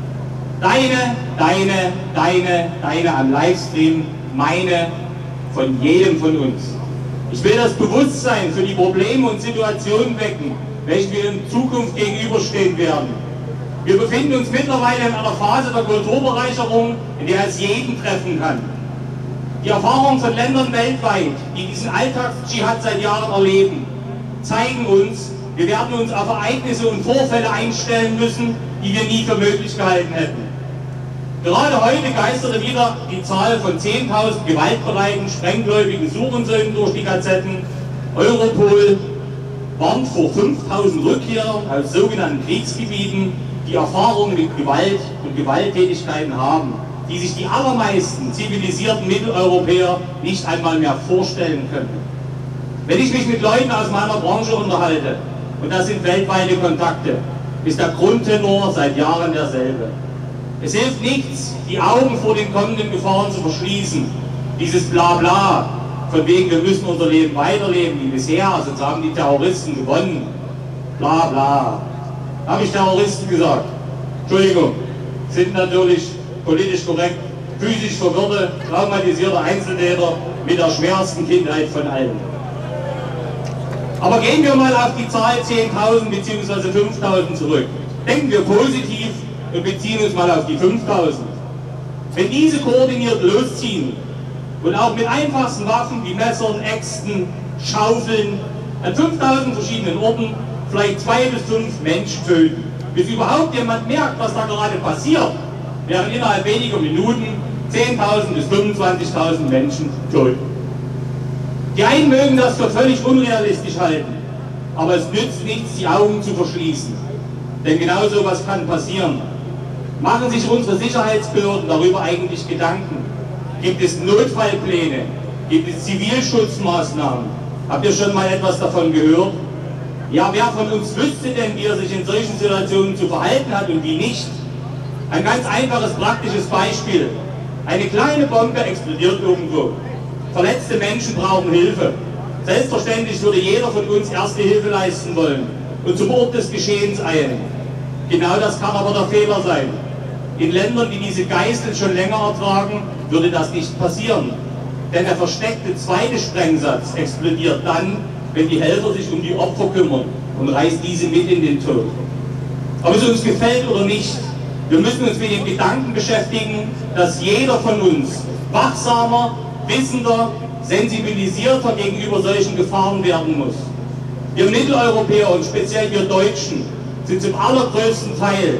Deine am Livestream, meine von jedem von uns. Ich will das Bewusstsein für die Probleme und Situationen wecken, welchen wir in Zukunft gegenüberstehen werden. Wir befinden uns mittlerweile in einer Phase der Kulturbereicherung, in der es jeden treffen kann. Die Erfahrungen von Ländern weltweit, die diesen Alltagsdschihad seit Jahren erleben, zeigen uns, wir werden uns auf Ereignisse und Vorfälle einstellen müssen, die wir nie für möglich gehalten hätten. Gerade heute geisterte wieder die Zahl von 10.000 gewaltbereiten, strenggläubigen Suchensöhnen durch die Gazetten. Europol warnt vor 5.000 Rückkehrern aus sogenannten Kriegsgebieten, die Erfahrungen mit Gewalt und Gewalttätigkeiten haben, die sich die allermeisten zivilisierten Mitteleuropäer nicht einmal mehr vorstellen können. Wenn ich mich mit Leuten aus meiner Branche unterhalte, und das sind weltweite Kontakte, ist der Grundtenor seit Jahren derselbe. Es hilft nichts, die Augen vor den kommenden Gefahren zu verschließen. Dieses Blabla, von wegen wir müssen unser Leben weiterleben wie bisher, sonst haben die Terroristen gewonnen. Bla bla. Habe ich Terroristen gesagt? Entschuldigung, sind natürlich politisch korrekt, physisch verwirrte, traumatisierte Einzeltäter mit der schwersten Kindheit von allen. Aber gehen wir mal auf die Zahl 10.000 bzw. 5.000 zurück. Denken wir positiv und beziehen uns mal auf die 5.000. Wenn diese koordiniert losziehen und auch mit einfachsten Waffen wie Messern, Äxten, Schaufeln an 5.000 verschiedenen Orten vielleicht 2 bis 5 Menschen töten, bis überhaupt jemand merkt, was da gerade passiert, wären innerhalb weniger Minuten 10.000 bis 25.000 Menschen tot. Die einen mögen das für völlig unrealistisch halten, aber es nützt nichts, die Augen zu verschließen. Denn genau so etwas kann passieren. Machen sich unsere Sicherheitsbehörden darüber eigentlich Gedanken? Gibt es Notfallpläne? Gibt es Zivilschutzmaßnahmen? Habt ihr schon mal etwas davon gehört? Ja, wer von uns wüsste denn, wie er sich in solchen Situationen zu verhalten hat und wie nicht? Ein ganz einfaches, praktisches Beispiel. Eine kleine Bombe explodiert irgendwo. Verletzte Menschen brauchen Hilfe. Selbstverständlich würde jeder von uns erste Hilfe leisten wollen und zum Ort des Geschehens eilen. Genau das kann aber der Fehler sein. In Ländern, die diese Geißel schon länger ertragen, würde das nicht passieren. Denn der versteckte zweite Sprengsatz explodiert dann, wenn die Helfer sich um die Opfer kümmern und reißt diese mit in den Tod. Ob es uns gefällt oder nicht, wir müssen uns mit dem Gedanken beschäftigen, dass jeder von uns wachsamer, wissender, sensibilisierter gegenüber solchen Gefahren werden muss. Wir Mitteleuropäer und speziell wir Deutschen sind zum allergrößten Teil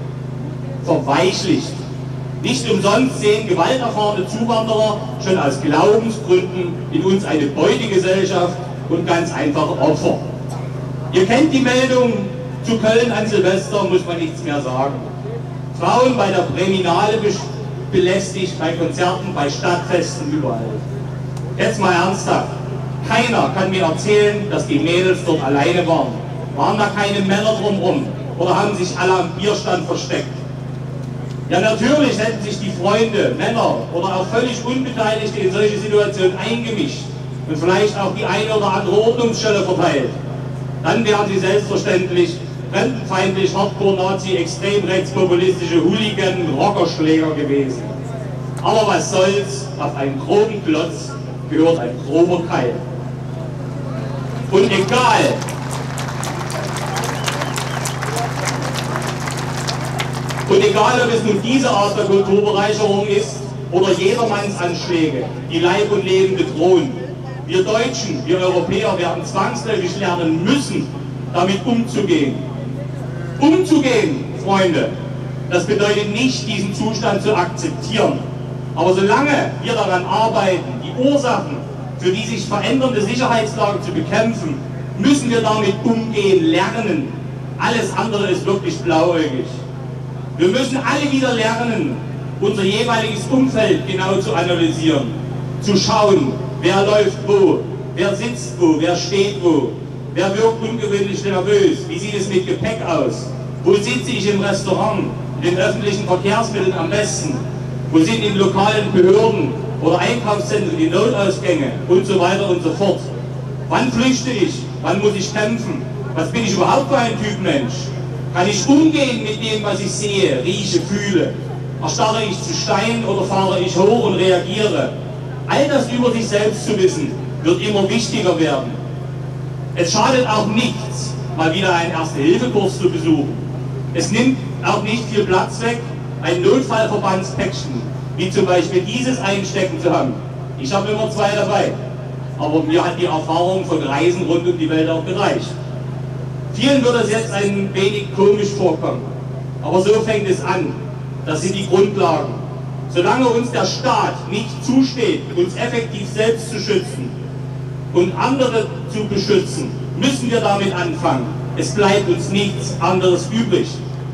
verweichlicht. Nicht umsonst sehen gewalterfahrene Zuwanderer schon aus Glaubensgründen in uns eine Beutegesellschaft und ganz einfache Opfer. Ihr kennt die Meldung, zu Köln an Silvester muss man nichts mehr sagen. Frauen bei der Präminale belästigt, bei Konzerten, bei Stadtfesten, überall. Jetzt mal ernsthaft. Keiner kann mir erzählen, dass die Mädels dort alleine waren. Waren da keine Männer drumherum? Oder haben sich alle am Bierstand versteckt? Ja, natürlich hätten sich die Freunde, Männer oder auch völlig Unbeteiligte in solche Situationen eingemischt und vielleicht auch die eine oder andere Ordnungsstelle verteilt. Dann wären sie selbstverständlich fremdenfeindlich, Hardcore-Nazi, extrem rechtspopulistische Hooligan, Rockerschläger gewesen. Aber was soll's, auf einen groben Klotz gehört ein grober Keil. Und Und egal, ob es nun diese Art der Kulturbereicherung ist oder Jedermannsanschläge, die Leib und Leben bedrohen, wir Deutschen, wir Europäer werden zwangsläufig lernen müssen, damit umzugehen. Umzugehen, Freunde, das bedeutet nicht, diesen Zustand zu akzeptieren. Aber solange wir daran arbeiten, die Ursachen für die sich verändernde Sicherheitslage zu bekämpfen, müssen wir damit umgehen lernen. Alles andere ist wirklich blauäugig. Wir müssen alle wieder lernen, unser jeweiliges Umfeld genau zu analysieren, zu schauen, wer läuft wo, wer sitzt wo, wer steht wo, wer wirkt ungewöhnlich nervös, wie sieht es mit Gepäck aus, wo sitze ich im Restaurant, in den öffentlichen Verkehrsmitteln am besten, wo sind in lokalen Behörden oder Einkaufszentren die Notausgänge und so weiter und so fort. Wann flüchte ich? Wann muss ich kämpfen? Was bin ich überhaupt für ein Typ Mensch? Kann ich umgehen mit dem, was ich sehe, rieche, fühle? Erstarre ich zu Stein oder fahre ich hoch und reagiere? All das über sich selbst zu wissen, wird immer wichtiger werden. Es schadet auch nichts, mal wieder einen Erste-Hilfe-Kurs zu besuchen. Es nimmt auch nicht viel Platz weg, ein Notfallverbandspäckchen, wie zum Beispiel dieses einstecken zu haben. Ich habe immer 2 dabei, aber mir hat die Erfahrung von Reisen rund um die Welt auch gereicht. Vielen wird es jetzt ein wenig komisch vorkommen, aber so fängt es an. Das sind die Grundlagen. Solange uns der Staat nicht zusteht, uns effektiv selbst zu schützen und andere zu beschützen, müssen wir damit anfangen. Es bleibt uns nichts anderes übrig.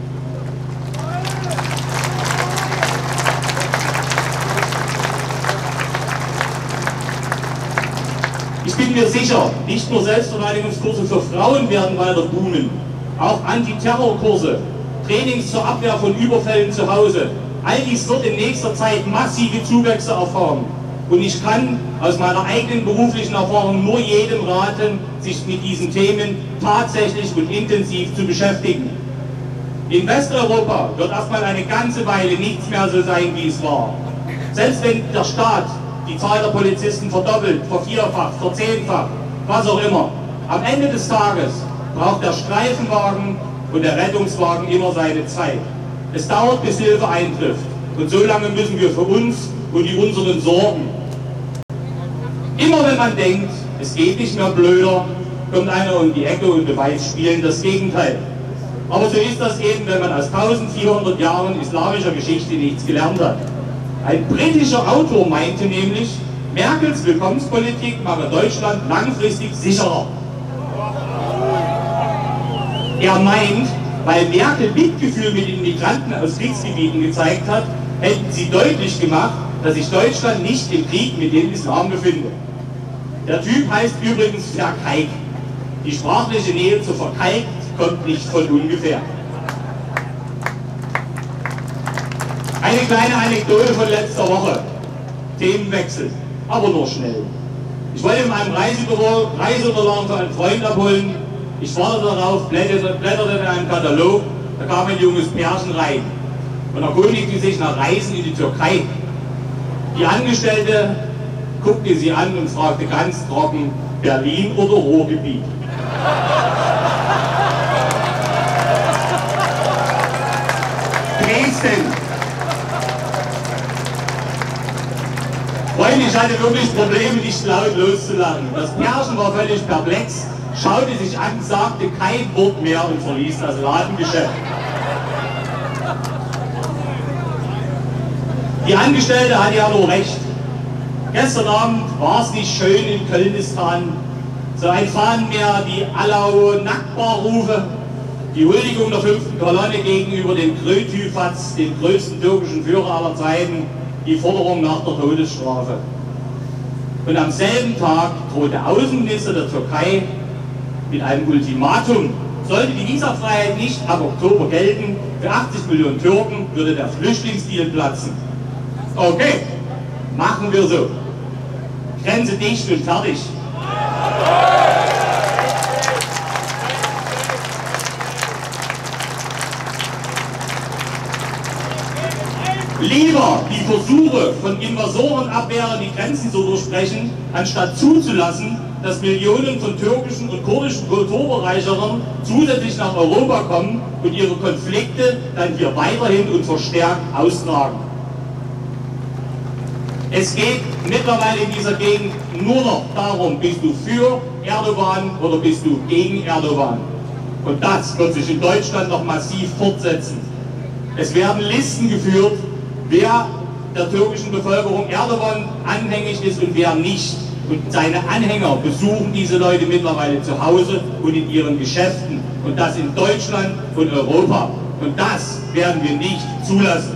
Ich bin mir sicher, nicht nur Selbstverteidigungskurse für Frauen werden weiter boomen, auch Antiterrorkurse, Trainings zur Abwehr von Überfällen zu Hause. All dies wird in nächster Zeit massive Zuwächse erfahren. Und ich kann aus meiner eigenen beruflichen Erfahrung nur jedem raten, sich mit diesen Themen tatsächlich und intensiv zu beschäftigen. In Westeuropa wird erstmal eine ganze Weile nichts mehr so sein, wie es war. Selbst wenn der Staat die Zahl der Polizisten verdoppelt, vervierfacht, verzehnfacht, was auch immer. Am Ende des Tages braucht der Streifenwagen und der Rettungswagen immer seine Zeit. Es dauert, bis Hilfe eintrifft. Und so lange müssen wir für uns und die unseren sorgen. Immer wenn man denkt, es geht nicht mehr blöder, kommt einer um die Ecke und beweist spielend das Gegenteil. Aber so ist das eben, wenn man aus 1400 Jahren islamischer Geschichte nichts gelernt hat. Ein britischer Autor meinte nämlich, Merkels Willkommenspolitik mache Deutschland langfristig sicherer. Er meint, weil Merkel Mitgefühl mit den Migranten aus Kriegsgebieten gezeigt hat, hätten sie deutlich gemacht, dass sich Deutschland nicht im Krieg mit dem Islam befindet. Der Typ heißt übrigens Verkalk. Die sprachliche Nähe zu verkalkt kommt nicht von ungefähr. Eine kleine Anekdote von letzter Woche. Themenwechsel, aber nur schnell. Ich wollte in meinem Reisebüro Reiseunterlagen für einen Freund abholen. Ich warte darauf, blätterte in einem Katalog, da kam ein junges Pärchen rein und erkundigte sich nach Reisen in die Türkei. Die Angestellte guckte sie an und fragte ganz trocken, Berlin oder Ruhrgebiet? Dresden! Freunde, ich hatte wirklich Probleme, nicht laut loszulachen. Das Pärchen war völlig perplex, schaute sich an, sagte kein Wort mehr und verließ das Ladengeschäft. Die Angestellte hatte ja nur recht. Gestern Abend war es nicht schön in Kölnistan. So ein Fahnenmeer, die Allahu Nakbar-Rufe, die Huldigung der 5. Kolonne gegenüber dem Krötüfatz, dem größten türkischen Führer aller Zeiten, die Forderung nach der Todesstrafe. Und am selben Tag droht der Außenminister der Türkei mit einem Ultimatum. Sollte die Visafreiheit nicht ab Oktober gelten, für 80 Millionen Türken würde der Flüchtlingsdeal platzen. Okay, machen wir so. Grenze dicht und fertig. Lieber die Versuche von Invasorenabwehrern die Grenzen zu durchbrechen, anstatt zuzulassen, dass Millionen von türkischen und kurdischen Kulturbereicherern zusätzlich nach Europa kommen, und ihre Konflikte dann hier weiterhin und verstärkt austragen. Es geht mittlerweile in dieser Gegend nur noch darum, bist du für Erdogan oder bist du gegen Erdogan? Und das wird sich in Deutschland noch massiv fortsetzen. Es werden Listen geführt, wer der türkischen Bevölkerung Erdogan anhängig ist und wer nicht. Und seine Anhänger besuchen diese Leute mittlerweile zu Hause und in ihren Geschäften. Und das in Deutschland und Europa. Und das werden wir nicht zulassen.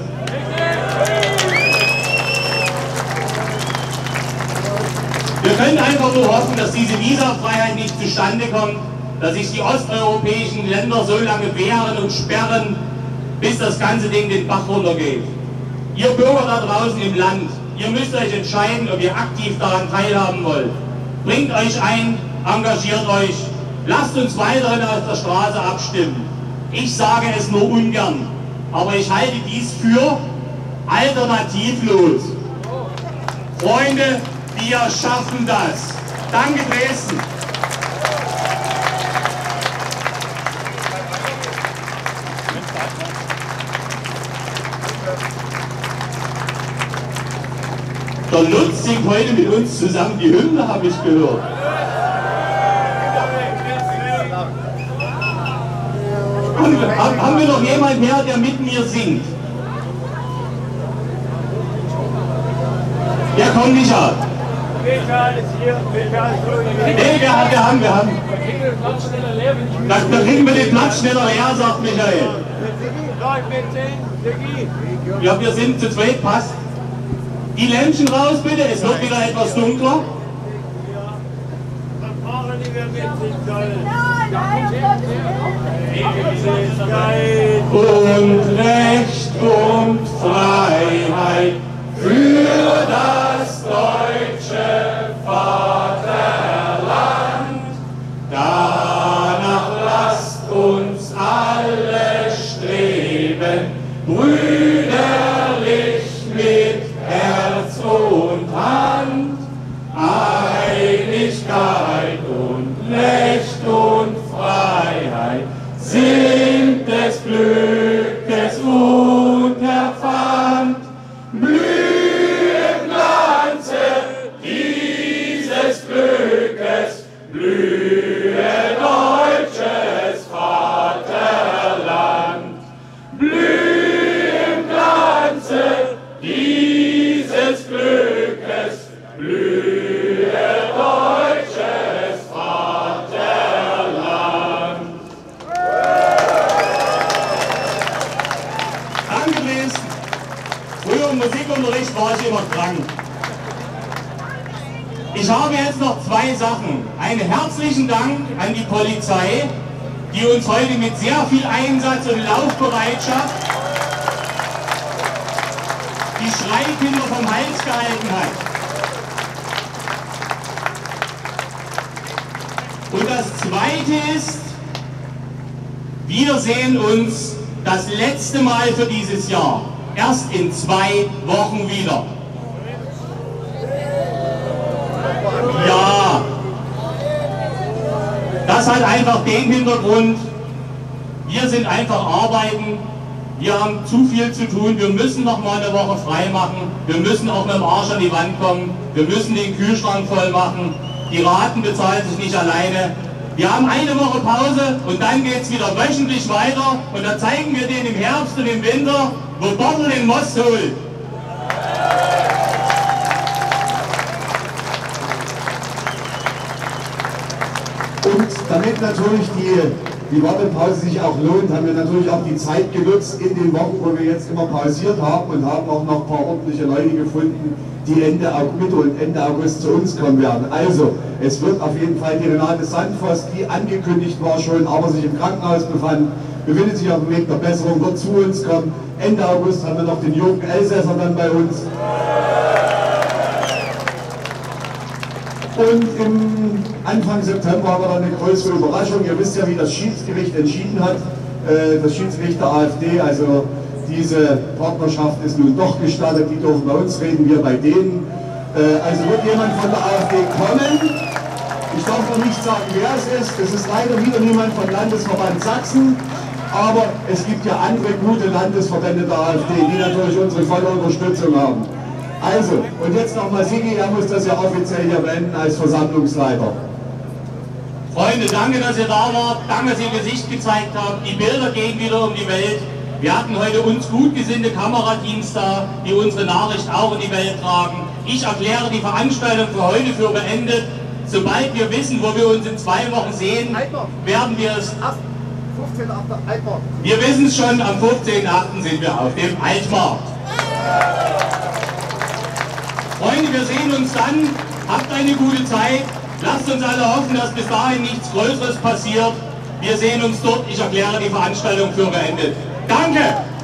Wir können einfach nur hoffen, dass diese Visafreiheit nicht zustande kommt, dass sich die osteuropäischen Länder so lange wehren und sperren, bis das ganze Ding den Bach runtergeht. Ihr Bürger da draußen im Land, ihr müsst euch entscheiden, ob ihr aktiv daran teilhaben wollt. Bringt euch ein, engagiert euch, lasst uns weiterhin auf der Straße abstimmen. Ich sage es nur ungern, aber ich halte dies für alternativlos. Freunde, wir schaffen das. Danke, Dresden. Der Lutz singt heute mit uns zusammen die Hymne, habe ich gehört. Haben wir noch jemanden her, der mit mir singt? Der kommt nicht ab. Nee, wir haben. Da kriegen wir den Platz schneller leer, sagt Michael. Ja, wir sind zu zweit, passt. Die Lämpchen raus bitte, es wird wieder etwas dunkler. Und Recht und Freiheit für das deutsche Vaterland. Danach lasst uns alle streben, brüderlich mit Herz und Hand, Einigkeit und Recht und Freiheit sind des Glückes und der Pfand. Blühe im Glanze dieses Glückes, blühe deutsches Vaterland. Blühe im Glanze dieses Glückes, blühe deutsches Vaterland. Danke, Dresden. Früher im Musikunterricht war ich immer krank. Ich habe jetzt noch zwei Sachen. Einen herzlichen Dank an die Polizei, die uns heute mit sehr viel Einsatz und Laufbereitschaft die Schreikinder vom Hals gehalten hat. Und das Zweite ist, wir sehen uns das letzte Mal für dieses Jahr erst in 2 Wochen wieder. Ja, das hat einfach den Hintergrund, wir sind einfach arbeiten. Wir haben zu viel zu tun, wir müssen noch mal eine Woche frei machen, wir müssen auch mit dem Arsch an die Wand kommen, wir müssen den Kühlschrank voll machen, die Raten bezahlen sich nicht alleine. Wir haben eine Woche Pause und dann geht es wieder wöchentlich weiter und da zeigen wir denen im Herbst und im Winter, wo Bottle den Most holt. Und damit natürlich die Wartepause sich auch lohnt, haben wir natürlich auch die Zeit genutzt in den Wochen, wo wir jetzt immer pausiert haben und haben auch noch ein paar ordentliche Leute gefunden, die Mitte und Ende August zu uns kommen werden. Also, es wird auf jeden Fall die Renate Sandvoss, die angekündigt war schon, aber sich im Krankenhaus befand, befindet sich auf dem Weg der Besserung, wird zu uns kommen. Ende August haben wir noch den Jürgen Elsässer dann bei uns. Und im Anfang September haben wir dann eine größere Überraschung. Ihr wisst ja, wie das Schiedsgericht entschieden hat. Das Schiedsgericht der AfD, also diese Partnerschaft ist nun doch gestattet, die dürfen bei uns reden, wir bei denen. Also wird jemand von der AfD kommen. Ich darf noch nicht sagen, wer es ist. Es ist leider wieder niemand vom Landesverband Sachsen. Aber es gibt ja andere gute Landesverbände der AfD, die natürlich unsere volle Unterstützung haben. Also, und jetzt nochmal Sigi, er muss das ja offiziell hier beenden als Versammlungsleiter. Freunde, danke, dass ihr da wart, danke, dass ihr Gesicht gezeigt habt. Die Bilder gehen wieder um die Welt. Wir hatten heute uns gut gesinnte Kamerateams da, die unsere Nachricht auch in die Welt tragen. Ich erkläre die Veranstaltung für heute für beendet. Sobald wir wissen, wo wir uns in 2 Wochen sehen, werden wir es... 15. Altmarkt. Wir wissen es schon, am 15.8. sind wir auf dem Altmarkt. Freunde, wir sehen uns dann. Habt eine gute Zeit. Lasst uns alle hoffen, dass bis dahin nichts Größeres passiert. Wir sehen uns dort. Ich erkläre die Veranstaltung für beendet. Danke!